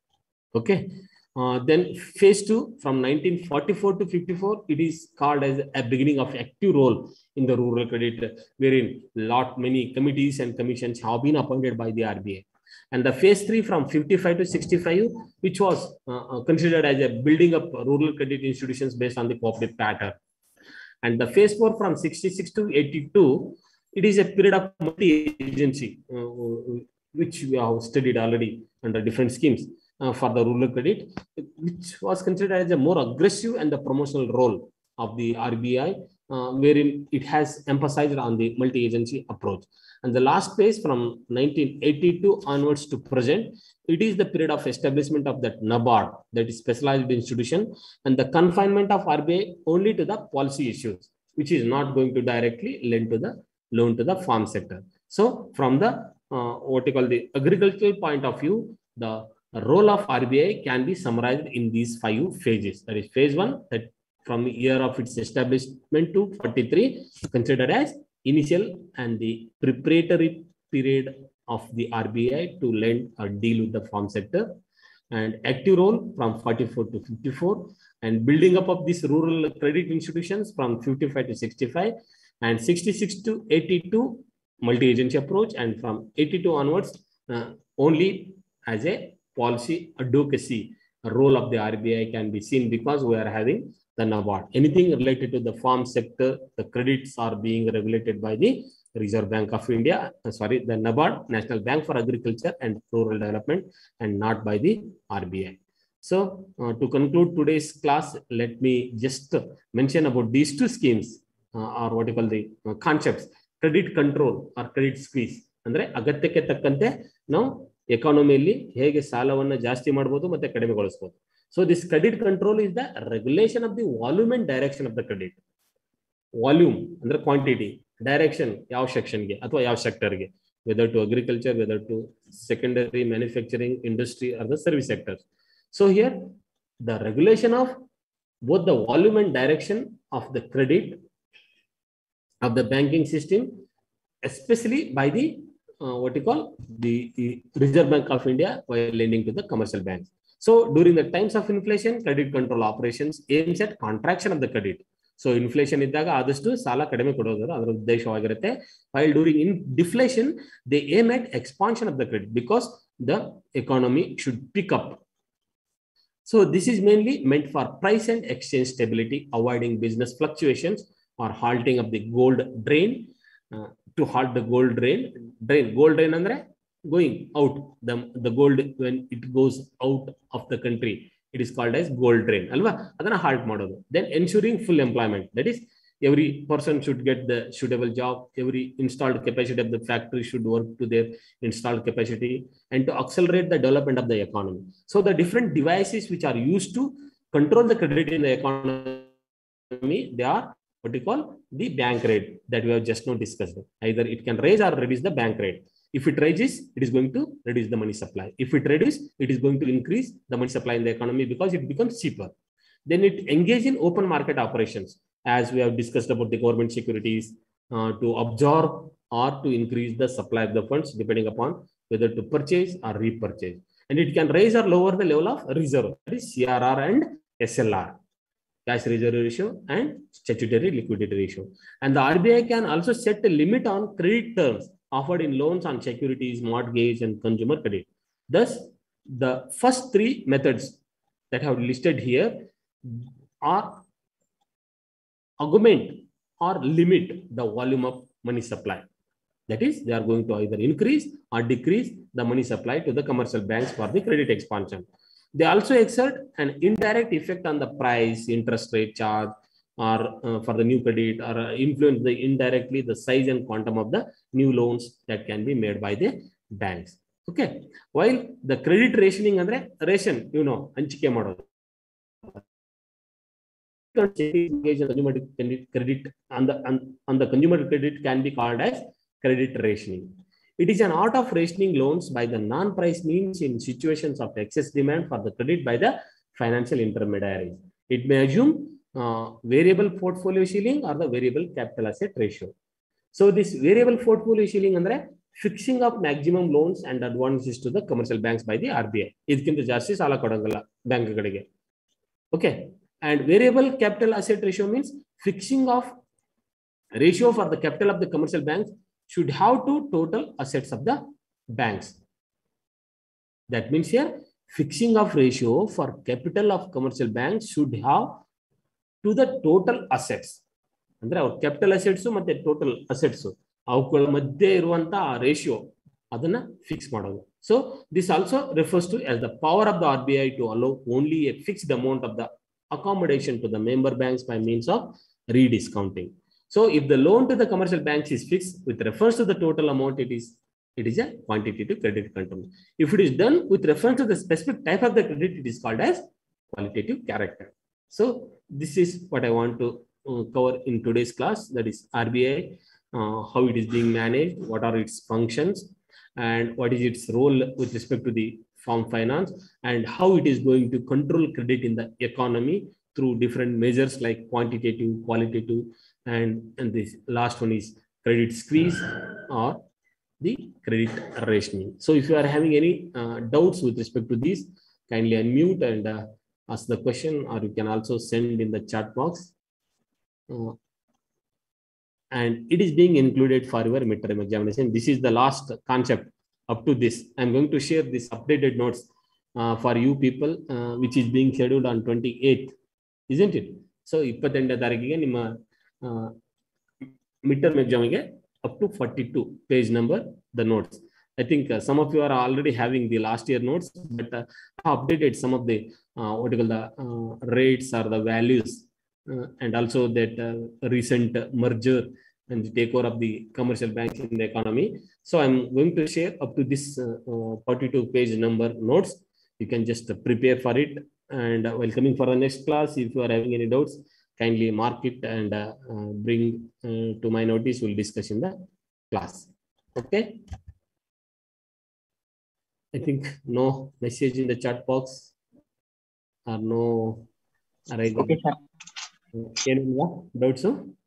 Okay. Uh, then phase two from nineteen forty-four to fifty-four, it is called as a beginning of active role in the rural credit, wherein lot many committees and commissions have been appointed by the R B I. And the phase three from fifty-five to sixty-five, which was uh, considered as a building up rural credit institutions based on the cooperative pattern. And the phase four from sixty-six to eighty-two, it is a period of multi-agency, uh, which we have studied already under different schemes uh, for the rural credit, which was considered as a more aggressive and the promotional role of the R B I, uh, wherein it has emphasized on the multi-agency approach. And the last phase from nineteen eighty-two onwards to present, it is the period of establishment of that NABARD, that is specialized institution, and the confinement of R B I only to the policy issues, which is not going to directly lend to the loan to the farm sector. So from the uh, what you call the agricultural point of view, the role of R B I can be summarized in these five phases. That is phase one, that from the year of its establishment to forty-three, considered as initial and the preparatory period of the R B I to lend or deal with the farm sector, and active role from forty-four to fifty-four, and building up of these rural credit institutions from fifty-five to sixty-five, and sixty-six to eighty-two multi-agency approach, and from eighty-two onwards uh, only as a policy advocacy role of the R B I can be seen, because we are having the NABARD. Anything related to the farm sector, the credits are being regulated by the Reserve Bank of India, uh, sorry, the NABARD, National Bank for Agriculture and Rural Development, and not by the R B I. So uh, to conclude today's class, let me just mention about these two schemes, uh, or what you call the uh, concepts: credit control or credit squeeze. ಅಂದ್ರೆ ಅಗತ್ಯಕ್ಕೆ ತಕ್ಕಂತೆ ನಾವು ಎಕಾನಮಿಯಲ್ಲಿ ಹೇಗೆ ಸಾಲವನ್ನು ಜಾಸ್ತಿ ಮಾಡಬಹುದು ಮತ್ತೆ ಕಡಿಮೆಗೊಳಿಸಬಹುದು. So this credit control is the regulation of the volume and direction of the credit. Volume ಅಂದ್ರೆ quantity, direction ಯಾವ ಸೆಕ್ಷನ್ಗೆ ಅಥವಾ ಯಾವ ಸೆಕ್ಟರ್ಗೆ, whether to agriculture, whether to secondary manufacturing industry or the service sectors. So here the regulation of both the volume and direction of the credit of the banking system, especially by the uh, what you call the, the Reserve Bank of India while lending to the commercial banks. So during the times of inflation, credit control operations aims at contraction of the credit. So inflation iddaga adashtu sala kadime kododu adar uddeshavagirutte. While during in deflation, they aim at expansion of the credit because the economy should pick up. So this is mainly meant for price and exchange stability, avoiding business fluctuations or halting of the gold drain. Uh, to halt the gold drain, drain gold drain andre going out, the the gold when it goes out of the country, it is called as gold drain alva, adana halt madodu. Then ensuring full employment, that is every person should get the suitable job, every installed capacity of the factory should work to their installed capacity, and to accelerate the development of the economy. So the different devices which are used to control the credit in the economy, they are what we call the bank rate that we have just now discussed. Either it can raise or reduce the bank rate. If it raises, it is going to reduce the money supply. If it reduces, it is going to increase the money supply in the economy because it becomes cheaper. Then it engages in open market operations, as we have discussed about the government securities, uh, to absorb or to increase the supply of the funds depending upon whether to purchase or repurchase. And it can raise or lower the level of reserve, that is C R R and S L R. Cash reserve ratio and statutory liquidity ratio. And the R B I can also set a limit on credit terms offered in loans on securities, mortgage, and consumer credit. Thus, the first three methods that I have listed here are augment or limit the volume of money supply. That is, they are going to either increase or decrease the money supply to the commercial banks for the credit expansion. They also exert an indirect effect on the price, interest rate charge, or uh, for the new credit, or uh, influence the indirectly the size and quantum of the new loans that can be made by the banks. Okay. While the credit rationing andre ration, you know, anchike madodu. Credit on the on, on the consumer credit can be called as credit rationing. It is an art of rationing loans by the non-price means in situations of excess demand for the credit by the financial intermediaries. It may assume uh, variable portfolio shielding or the variable capital asset ratio. So this variable portfolio shielding andre fixing of maximum loans and advances to the commercial banks by the R B I. Idkinta ಜಾಸ್ತಿ ಸಾಲ ಕೊಡಂಗಿಲ್ಲ ಬ್ಯಾಂಕ್ಗಳಿಗೆ. Okay. And variable capital asset ratio means fixing of ratio for the capital of the commercial banks should have to total assets of the banks. That means here fixing of ratio for capital of commercial banks should have to the total assets. Andre our capital assets ಮತ್ತೆ total assets ಅವುಗಳ ಮಧ್ಯೆ ಇರುವಂತ ratio ಅದನ್ನ fix ಮಾಡೋದು. So this also refers to as the power of the R B I to allow only a fixed amount of the accommodation to the member banks by means of rediscounting. So if the loan to the commercial banks is fixed with reference to the total amount, it is it is a quantitative credit control. If it is done with reference to the specific type of the credit, it is called as qualitative character. So this is what I want to uh, cover in today's class. That is R B I, uh, how it is being managed, what are its functions, and what is its role with respect to the farm finance, and how it is going to control credit in the economy through different measures like quantitative, qualitative, and, and this last one is credit squeeze or the credit rationing. So if you are having any uh, doubts with respect to these, kindly unmute and uh, ask the question, or you can also send in the chat box. Uh, and it is being included for your midterm examination. This is the last concept up to this. I'm going to share this updated notes uh, for you people, uh, which is being scheduled on twenty-eighth, isn't it? So ಇಪ್ಪತ್ತೆಂಟನೇ ತಾರೀಕಿಗೆ ನಿಮ್ಮ mid term ಎಕ್ಸಾಮಿಗೆ up to forty-two page number the notes. I think uh, some of you are already having the last year notes, but uh, I updated some of the uh, what you call the uh, rates or the values, uh, and also that uh, recent merger and the takeover of the commercial banks in the economy. So I'm going to share up to this uh, uh, forty-two page number notes. You can just uh, prepare for it. And uh, while coming for the next class, if you are having any doubts, kindly mark it and uh, uh, bring uh, to my notice. We'll discuss in the class. Okay. I think no message in the chat box or no. Okay, sir. Any doubts?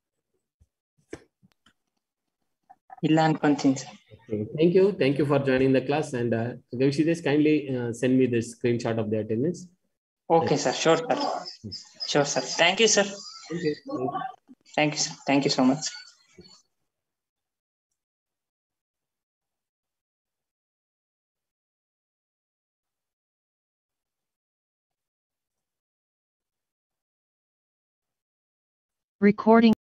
Illa ankonತೀನಿ sir. Okay. Thank you. Thank you for joining the class. And uh, Gavshidesh, kindly uh, send me the screenshot of the attendance. Okay, sir. Sure, sir. Sure, sir. Thank you, sir. Thank you. Thank you, sir. Thank you so much. Recording